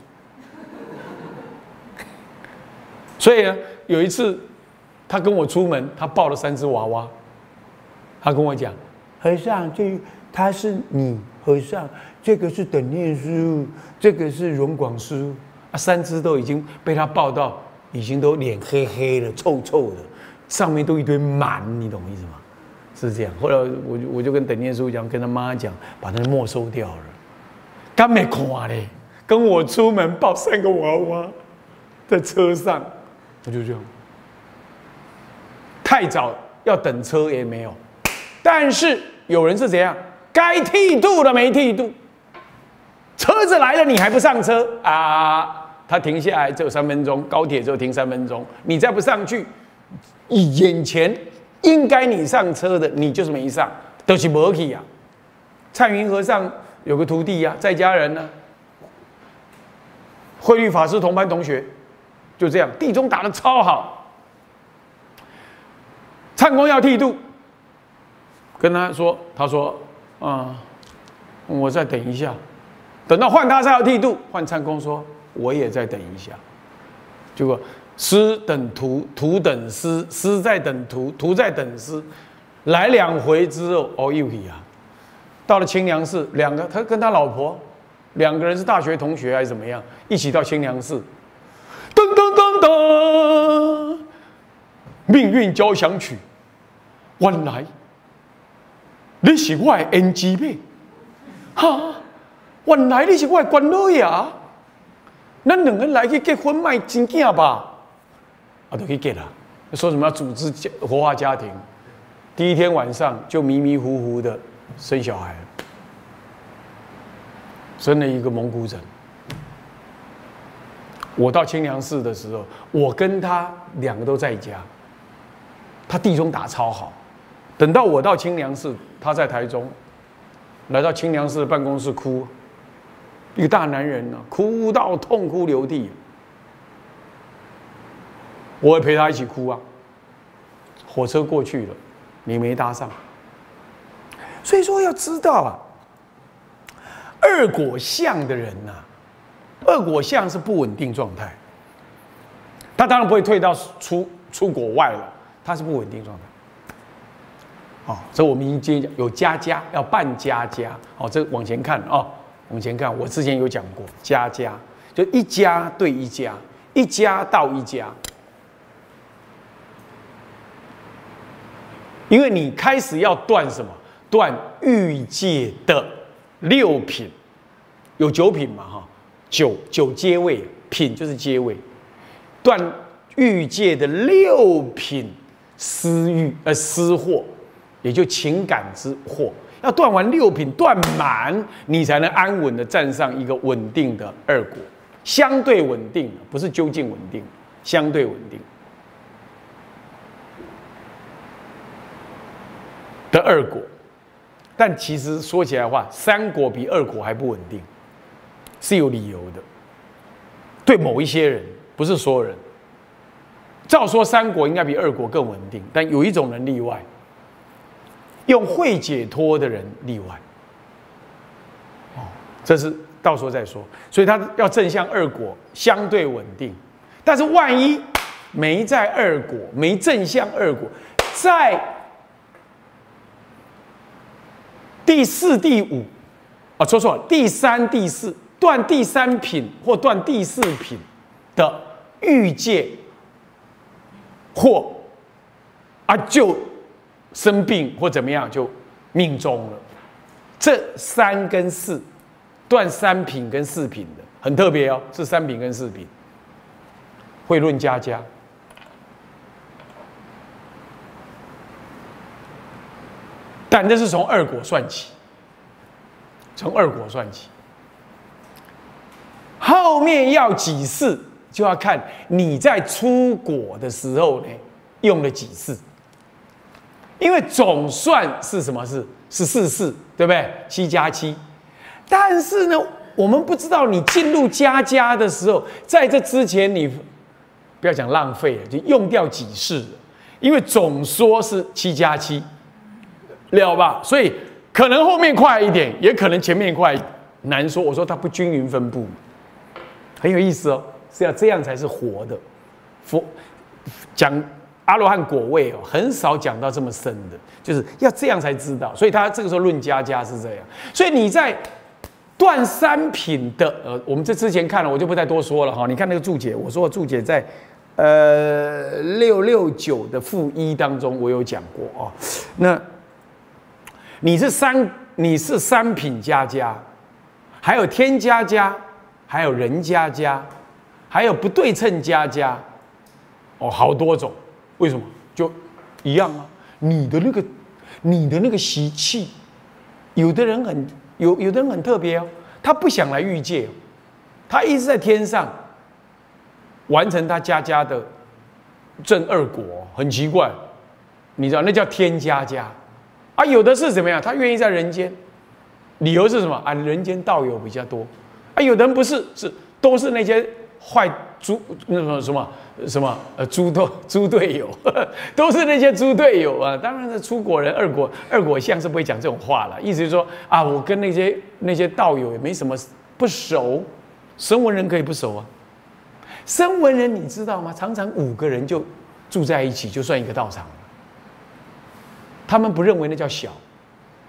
所以呢，有一次他跟我出门，他抱了3只娃娃，他跟我讲：“和尚，他是你和尚。”这个是等念师父，这个是荣广师父，3只都已经被他抱到，已经都脸黑黑的、臭臭的，上面都一堆螨，你懂意思吗？是这样。后来我就跟等念师父讲，跟他妈讲，把那没收掉了。刚没看嘞，跟我出门抱3个娃娃，在车上，我就这样。太早要等车也没有，但是有人是怎样？该剃度的没剃度。车子来了，你还不上车啊？他停下来只有3分钟，高铁只有停3分钟，你再不上去，眼前应该你上车的，你就是没上，都是没去啊。蔡云和尚有个徒弟啊，在家人呢、慧律法师同班同学，就这样，地中打得超好。唱功要剃度，跟他说，我再等一下。等到换他才要剃度，换唱功说我也再等一下。结果师等徒，徒等师，师在等徒，徒在等师，来2回之后，又去啊！ 到了清凉寺，他跟他老婆2个人是大学同学还是怎么样，一起到清凉寺，噔噔噔噔，命运交响曲，原来你是我的胭脂妹，哈，原来你是我的关老爷，咱2个人来去结婚，卖真囝吧？啊，就去结了。说什么要组织活化家庭，第1天晚上就迷迷糊糊的生小孩了，生了一个蒙古人。我到清凉寺的时候，我跟他2个都在家，他地中打超好。等到我到清凉寺，他在台中，来到清凉寺的办公室哭，一个大男人啊，哭到痛哭流涕。我也陪他一起哭啊。火车过去了，你没搭上，所以说要知道啊，二果相的人呐、二果相是不稳定状态，他当然不会退到出国外了，他是不稳定状态。哦，所以我们已经有家家要办家家，哦，这往前看啊、哦，往前看，我之前有讲过家家，就一家对一家，一家到一家。因为你开始要断什么？断欲界的6品，有9品嘛哈，9阶位，品就是阶位，断欲界的6品私欲私惑，也就情感之惑。要断完6品，断满，你才能安稳的站上一个稳定的2果，相对稳定，不是究竟稳定，相对稳定的2果。但其实说起来的话，3果比2果还不稳定，是有理由的。对某一些人，不是所有人。照说3果应该比2果更稳定，但有一种人例外，用会解脱的人例外。哦，这是到时候再说。所以他要正向2果，相对稳定。但是万一没在2果，没正向2果，在第4、第5，啊，说错了，第3、第4，断第3品或断第4品的欲界，或就生病或怎么样就命中了。这3跟4，断3品跟4品的很特别哦，是3品跟4品，会论家家。但这是从2果算起，从2果算起，后面要几世，就要看你在出果的时候呢用了几世，因为总算是什么事？14世，对不对？7加7，但是呢，我们不知道你进入家家的时候，在这之前你不要讲浪费了，就用掉几世了，因为总说是7加7。了吧？所以可能后面快一点，也可能前面快，难说。我说它不均匀分布，很有意思哦。是要这样才是活的。佛讲阿罗汉果位哦，很少讲到这么深的，就是要这样才知道。所以他这个时候论家家是这样。所以你在断3品的我们这之前看了，我就不再多说了哈。你看那个注解，我说的注解在669的附1当中，我有讲过哦。那你是3品家家，还有天家家，还有人家家，还有不对称家家，哦，好多种。为什么？就一样啊。你的那个习气，有的人很特别哦，他不想来欲界，他一直在天上完成他家家的正2果，很奇怪。你知道那叫天家家。有的是怎么样？他愿意在人间，理由是什么？人间道友比较多。有的人不是，都是那些坏猪，那什么猪队友，都是那些猪队友啊。当然是出国人二果相是不会讲这种话了。意思是说我跟那些道友也没什么不熟，声闻人可以不熟啊。声闻人你知道吗？常常5个人就住在一起，就算一个道场了。他们不认为那叫小，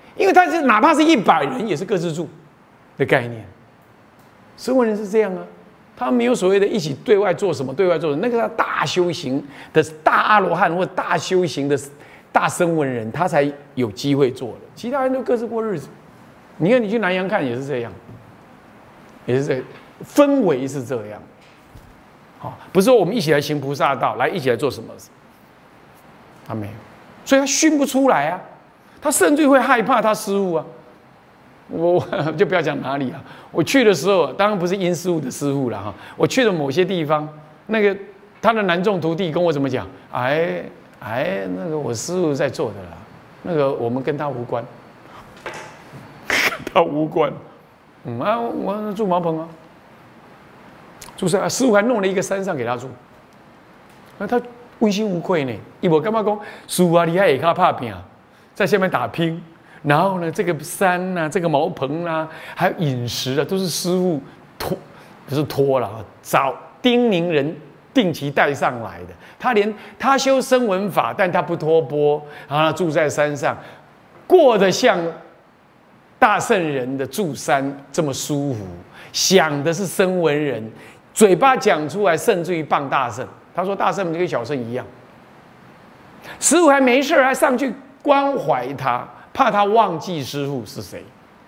因为他是哪怕是100人也是各自住的概念。声闻人是这样啊，他没有所谓的一起对外做什么，对外做什么，那个叫大修行的大阿罗汉或大修行的大声闻人，他才有机会做的，其他人都各自过日子。你看，你去南洋看也是这样，也是这样，氛围是这样。好，不是说我们一起来行菩萨道，来一起来做什么事，他没有，所以他熏不出来啊，他甚至会害怕他师父啊。我就不要讲哪里了，我去的时候，当然不是殷师傅的师傅了哈，我去了某些地方，那个他的男众徒弟跟我怎么讲？那个我师父在做的啦，那个我们跟他无关，跟他无关。我住茅棚啊。住山，师傅还弄了一个山上给他住，那他问心无愧呢。伊无干嘛讲，师傅啊，你还下骹拍拼，在下面打拼，然后呢，这个山啊，这个茅棚啊，还有饮食啊，都是师傅不是托了，找叮咛人定期带上来的。他修声闻法，但他不托钵，然后他住在山上，过得像大圣人的住山这么舒服，想的是声闻人。嘴巴讲出来，甚至于傍大圣。他说大圣就跟小圣一样，师父还没事，还上去关怀他，怕他忘记师父是谁，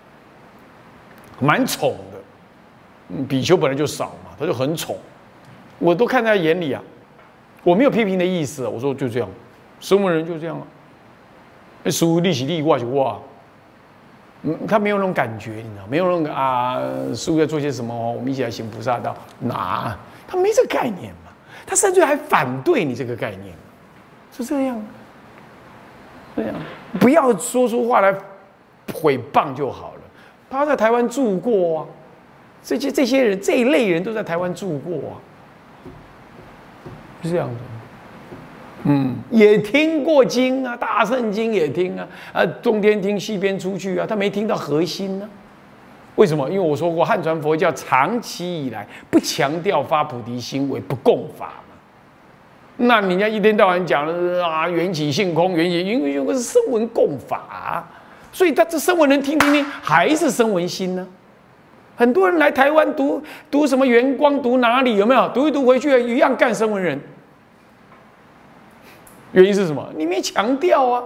蛮宠的。比丘本来就少嘛，他就很宠，我都看在眼里啊。我没有批评的意思，我说就这样，声闻人就这样啊。师父你是你，我是我。他没有那种感觉，你知道，没有那种师父在做些什么，我们一起来行菩萨道，他没这个概念嘛，他甚至还反对你这个概念，是这样，这样，不要说出话来毁谤就好了。他在台湾住过啊，这些人这一类人都在台湾住过啊，是这样的。也听过经啊，大圣经也听啊，东边听西边出去啊，他没听到核心呢、为什么？因为我说过，汉传佛教长期以来不强调发菩提心为不共法嘛。那人家一天到晚讲缘起性空，因为是声闻共法、所以他这声闻人听还是声闻心呢。很多人来台湾读什么圆光，读哪里有没有？读一读回去一样干声闻人。原因是什么？你没强调啊，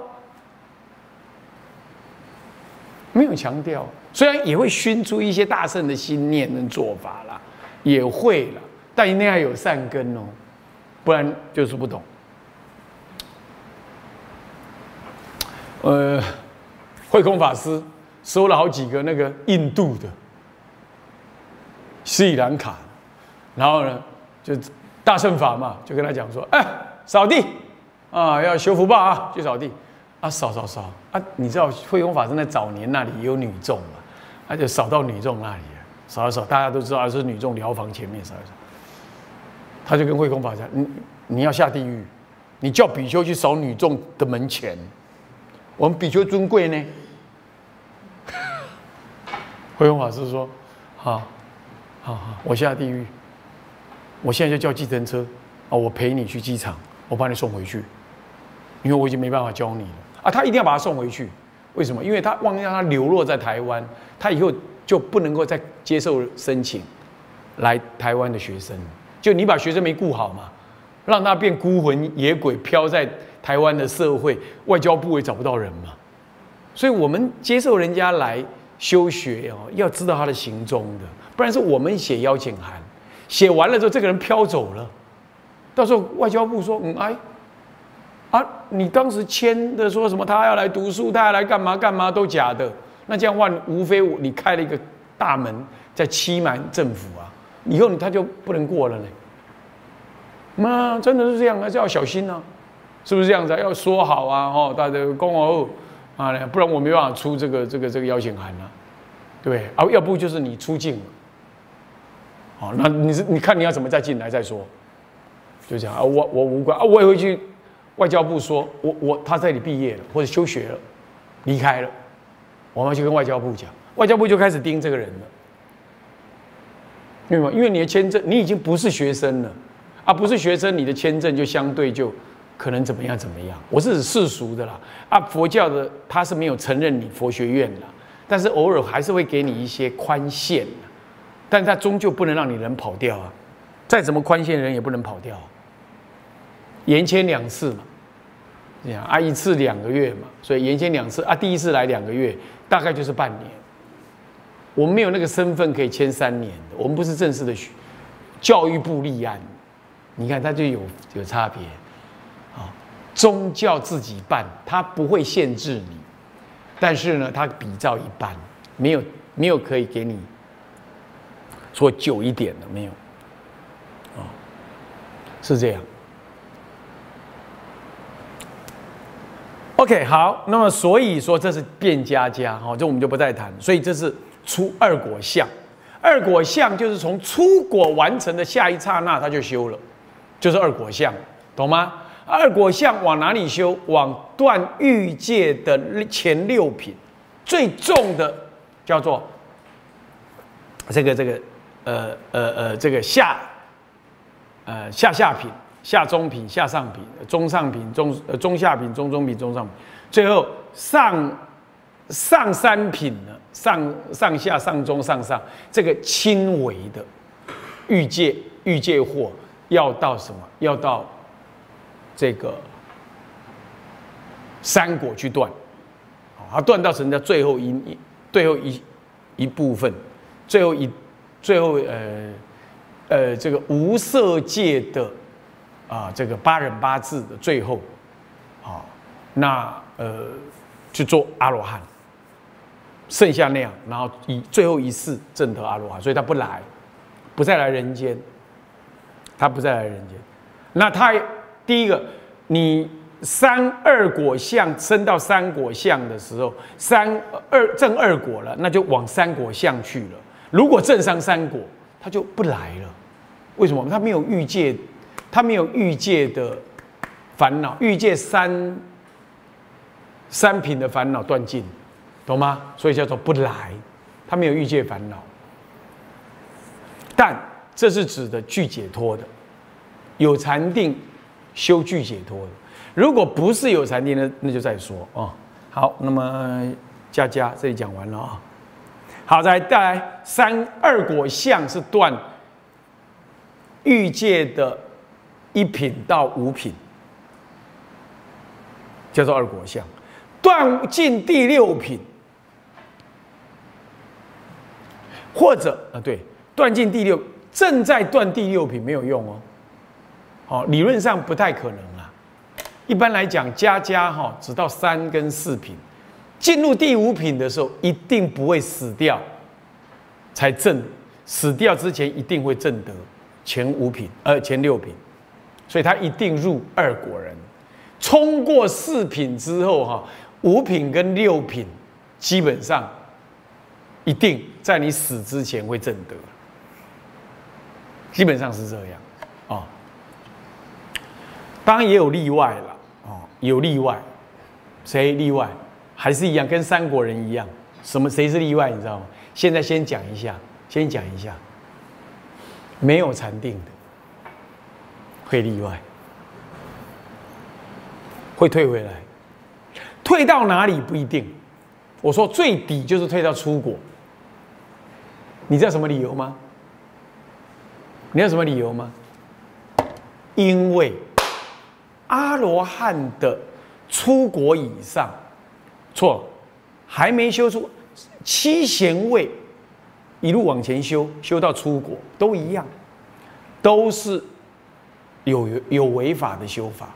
没有强调。虽然也会熏出一些大圣的心念跟做法啦，也会啦，但一定要有善根哦，不然就是不懂。慧空法师收了好几个那个印度的、斯里兰卡，然后呢，就大乘法嘛，就跟他讲说：“扫地。”要修福报啊，去扫地扫啊！你知道慧空法师在早年那里也有女众嘛，他就扫到女众那里了，扫，大家都知道是女众疗房前面扫一扫。他就跟慧空法师讲：你要下地狱，你叫比丘去扫女众的门前，我们比丘尊贵呢。慧空法师说：好，我下地狱，我现在就叫计程车我陪你去机场，我把你送回去。因为我已经没办法教你了他一定要把他送回去，为什么？因为他忘记让他流落在台湾，他以后就不能够再接受申请来台湾的学生，就你把学生没顾好嘛，让他变孤魂野鬼飘在台湾的社会，外交部也找不到人嘛，所以我们接受人家来修学要知道他的行踪的，不然是我们写邀请函，写完了之后这个人飘走了，到时候外交部说你当时签的说什么？他要来读书，他要来干嘛都假的。那这样的话，无非你开了一个大门在欺瞒政府以后他就不能过了呢。那真的是这样，还是要小心是不是这样子要说好大家公后不然我没办法出这个邀请函对不对？要不就是你出境了，那你看你要怎么再进来再说，就这样我无关我也会去。外交部说，他在这里毕业了，或者休学了，离开了，我们要去跟外交部讲，外交部就开始盯这个人了，明白吗？因为你的签证，你已经不是学生了，不是学生，你的签证就相对就可能怎么样怎么样。我是指世俗的啦，啊，佛教的他是没有承认你佛学院啦，但是偶尔还是会给你一些宽限，但他终究不能让你人跑掉啊，再怎么宽限人也不能跑掉，延签2次嘛，这样啊，1次2个月嘛，所以延签2次啊，第1次来2个月，大概就是半年。我们没有那个身份可以签3年的，我们不是正式的教育部立案，你看它就有差别，啊，宗教自己办，它不会限制你，但是呢，它比照一般，没有可以给你说久一点的，没有，啊，是这样。OK， 好，那么所以说这是变家家，哈，这我们就不再谈，所以这是出2果相。2果相就是从出果完成的下一刹那，他就修了，就是2果相，懂吗？2果相往哪里修？往断欲界的前6品，最重的叫做这个下品、下中品、下上品、中上品、中下品、中中品、中上品，最后上3品呢？上下、上中、上上，这个轻微的欲界惑要到什么？要到这个3果去断，它断到什么叫最后一部分，最后这个无色界的这个8人8字的最后，那去做阿罗汉。剩下那样，然后以最后一世证得阿罗汉，所以他不再来人间，他不再来人间。那他第一个，你2果相升到3果相的时候，证2果了，那就往3果相去了。如果证上3果，他就不来了。为什么？他没有欲界，的烦恼，欲界三品的烦恼断尽。懂吗？所以叫做不来，他没有欲界烦恼。但这是指的具解脱的，有禅定修具解脱的。如果不是有禅定的，那就再说啊。好，那么家这里讲完了啊。好，再来2果相是断欲界的1品到5品，叫做2果相，断尽第6品。或者对，断尽第6，正在断第6品没有用哦，理论上不太可能啦。一般来讲，家只到3跟4品，进入第5品的时候，一定不会死掉，才证。死掉之前一定会证得前6品，所以他一定入2果人。冲过4品之后5品跟6品基本上。一定在你死之前会证得，基本上是这样当然也有例外了有例外，谁例外？还是一样，跟3果人一样。谁是例外？你知道吗？现在先讲一下，没有禅定的会例外，会退回来，退到哪里不一定。我说最底就是退到出果。你知道什么理由吗？因为阿罗汉的出果以上，错了，还没修出7贤位，一路往前修到出果都一样，都是有违法的修法。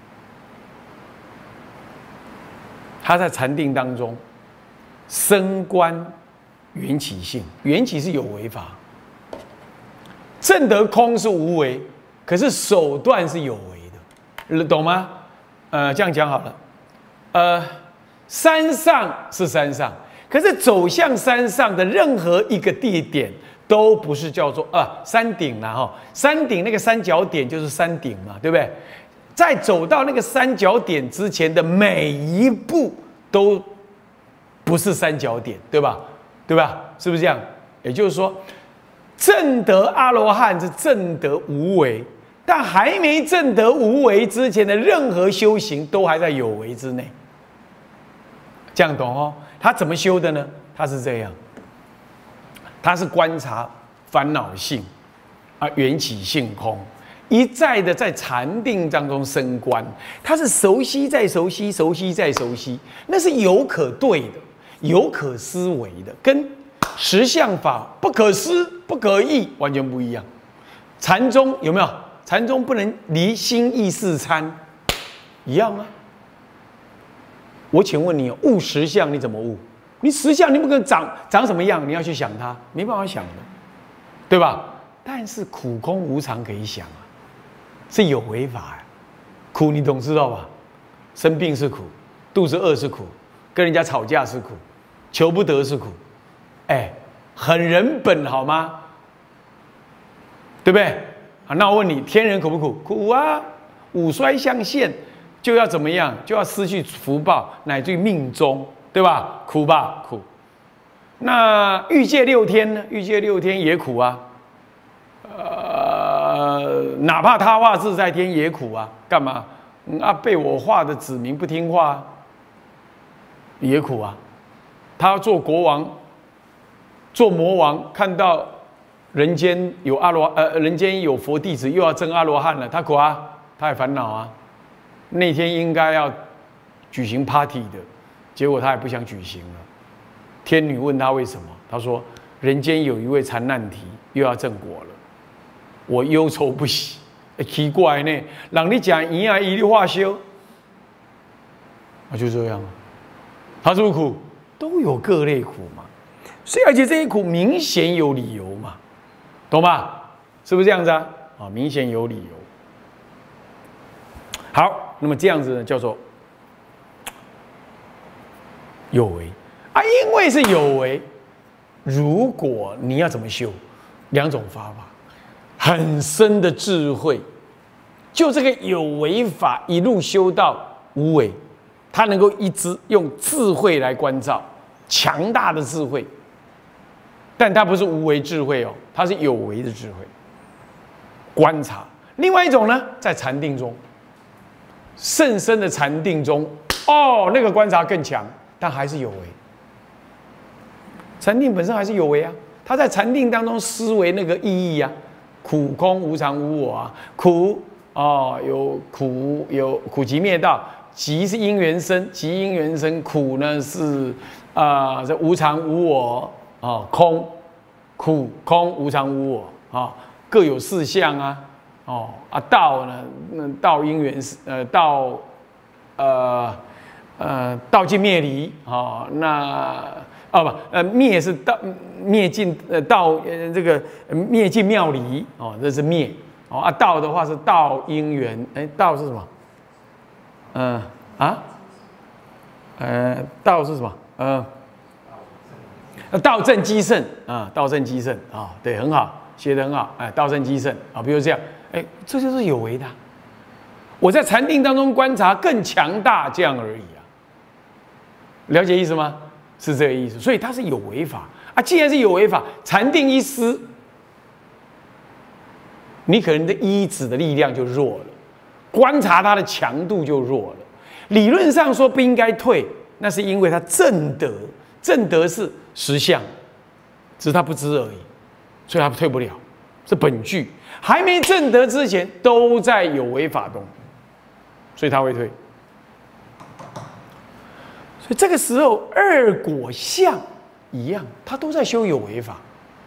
他在禅定当中升观缘起性，缘起是有为法，证得空是无为，可是手段是有为的，懂吗？这样讲好了。山上是山上，可是走向山上的任何一个地点，都不是叫做山顶啦山顶那个三角点就是山顶嘛，对不对？在走到那个三角点之前的每一步都不是三角点，对吧？是不是这样？也就是说，证得阿罗汉是证得无为， 但还没证得无为之前的任何修行，都还在有为之内。这样懂哦？他怎么修的呢？他是这样，他是观察烦恼性啊，缘起性空，一再的在禅定当中升观。他是熟悉再熟悉，熟悉再熟悉，那是有可对的，有可思维的，跟实相法不可思不可议完全不一样。禅宗有没有？禅宗不能离心意识参，一样啊。我请问你，悟实相你怎么悟？你实相你不可能长什么样，你要去想它，没办法想的，对吧？但是苦空无常可以想啊，是有为法啊。苦你懂知道吧？生病是苦，肚子饿是苦，跟人家吵架是苦，求不得是苦，哎，很人本好吗？对不对？啊，那我问你，天人苦不苦？苦啊！五衰相现，就要怎么样？就要失去福报，乃至于命终，对吧？苦吧，苦。那欲界六天呢？欲界六天也苦啊。哪怕他化自在天也苦啊。干嘛？被我化的子民不听话，也苦啊。他要做国王，做魔王，看到人间有人间有佛弟子，又要证阿罗汉了，他苦啊，他也烦恼啊。那天应该要举行 party 的，结果他也不想举行了。天女问他为什么，他说：人间有一位禅难提，又要证果了，我忧愁不喜。奇怪呢，让你讲一啊一律化修，就这样啊。他是不是苦？都有各类苦嘛。所以而且这些苦明显有理由嘛，懂吗？是不是这样子啊？啊，明显有理由。好，那么这样子呢，叫做有为啊，因为是有为。如果你要怎么修，两种方法，很深的智慧，就这个有为法一路修到无为，他能够一直用智慧来关照，强大的智慧。但它不是无为智慧哦，它是有为的智慧。观察。另外一种呢，在禅定中，甚深的禅定中，哦，那个观察更强，但还是有为。禅定本身还是有为啊，他在禅定当中思维那个意义啊，苦空无常无我啊，苦哦，有苦集灭道，集是因缘生，集因缘生，苦呢是这无常无我。空，苦空无常无我各有四相啊，道呢，道因缘道尽灭离灭是道灭尽道这个灭尽妙离这是灭道的话是道因缘道是什么？道是什么？道正积圣啊，道正积圣啊，对，很好，写得很好，道正积圣啊，比如这样，这就是有为的。我在禅定当中观察更强大，这样而已啊。了解意思吗？是这个意思，所以它是有为法啊。既然是有为法，禅定一失，你可能的依止的力量就弱了，观察它的强度就弱了。理论上说不应该退，那是因为它正德，正德是实相，只是他不知而已，所以他退不了，是本具。还没正德之前，都在有为法中，所以他会退。所以这个时候，二果相一样，他都在修有为法，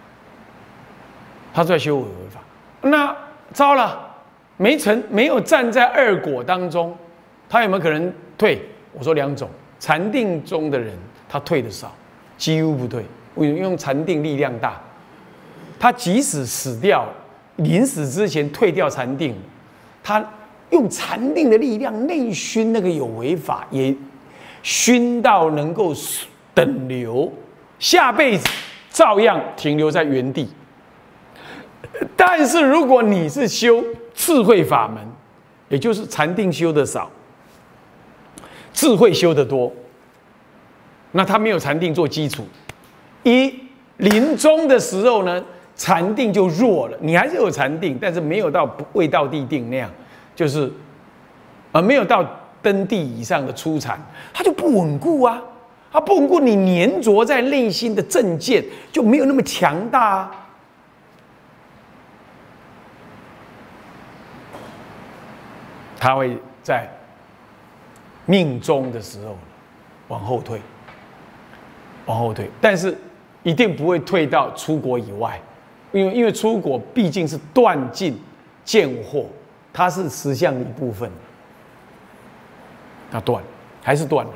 他都在修有为法。那糟了，没有站在二果当中，他有没有可能退？我说两种，禅定中的人，他退的少。几乎不退，因为禅定力量大，他即使死掉，临死之前退掉禅定，他用禅定的力量内熏那个有为法，也熏到能够等流，下辈子照样停留在原地。但是如果你是修智慧法门，也就是禅定修的少，智慧修的多。那他没有禅定做基础，临终的时候呢， 禅定就弱了。你还是有禅定，但是没有到未到地定那样，就是没有到登地以上的初禅，它就不稳固啊。它不稳固，你粘着在内心的正见就没有那么强大啊。它会在命中的时候往后退，往后退，但是一定不会退到出国以外，因为出国毕竟是断尽见惑，它是实相的一部分，它断还是断了，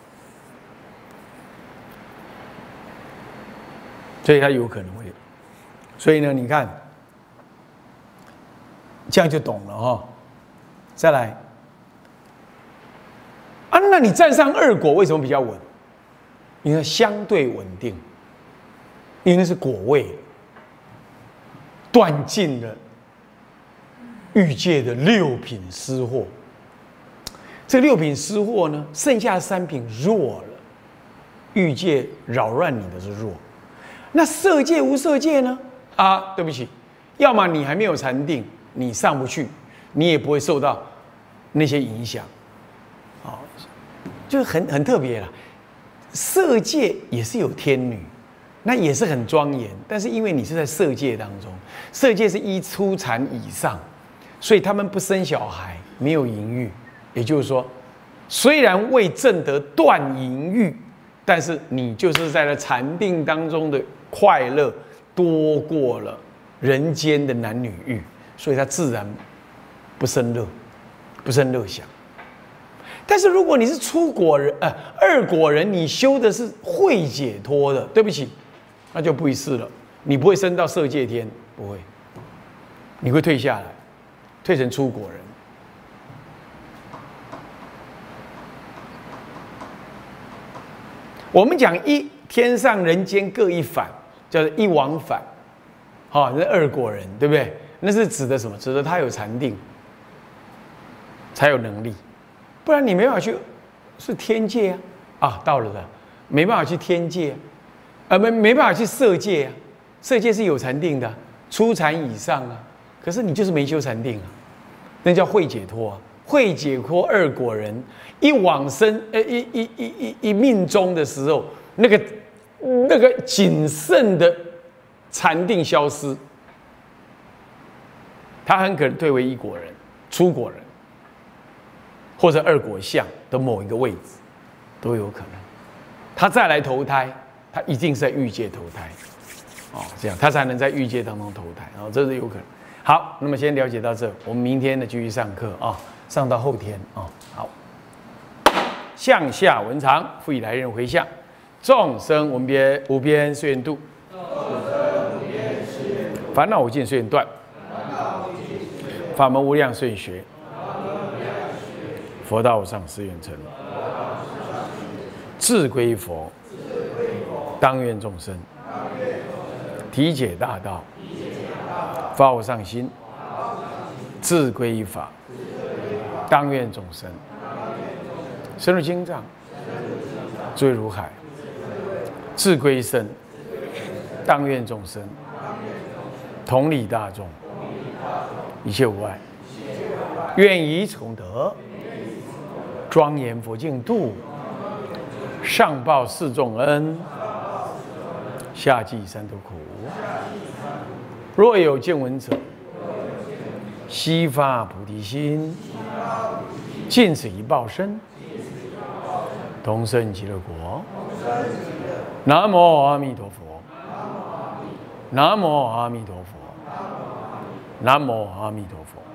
所以它有可能会，所以呢，你看这样就懂了哈。再来啊，那你站上二果为什么比较稳？因为相对稳定，因为那是果位，断尽了欲界的六品失惑。这六品失惑呢，剩下三品弱了，欲界扰乱你的是弱。那色界无色界呢？啊，对不起，要么你还没有禅定，你上不去。你也不会受到那些影响，啊，就是很特别啦。色界也是有天女，那也是很庄严，但是因为你是在色界当中，色界是依初禅以上，所以他们不生小孩，没有淫欲。也就是说，虽然未证得断淫欲，但是你就是在了禅定当中的快乐多过了人间的男女欲，所以他自然不生乐，不生乐想。但是如果你是初果人，二果人，你修的是慧解脱的，对不起，那就不一世了。你不会升到色界天，不会，你会退下来，退成初果人。我们讲天上人间各一返，叫做一往返，好，那二果人，对不对？那是指的什么？指的他有禅定。才有能力，不然你没办法去，是天界啊！啊，到了的，没办法去天界，没办法去色界啊！色界是有禅定的，初禅以上啊。可是你就是没修禅定啊，那叫慧解脱啊！慧解脱二果人一往生，一命中的时候，那个谨慎的禅定消失，他很可能退为一果人、初果人。或者二果相的某一个位置，都有可能。他再来投胎，他一定是在欲界投胎，哦，这样他才能在欲界当中投胎，然后这是有可能。好，那么先了解到这，我们明天呢继续上课啊，上到后天啊。好，向下文长，复以来日回向，众生无边誓愿度，烦恼无尽誓愿断，法门无量誓愿学。佛道无上誓愿成，志归佛，当愿众生体解大道，发无上心，志归法，当愿众生深入经藏，坠如海，志归身，当愿众生同理大众，一切无碍，愿以功德庄严佛净土，上报四重恩，下济三途苦。若有见闻者，悉发菩提心，尽此一报身，同生极乐国。南无阿弥陀佛。南无阿弥陀佛。南无阿弥陀佛。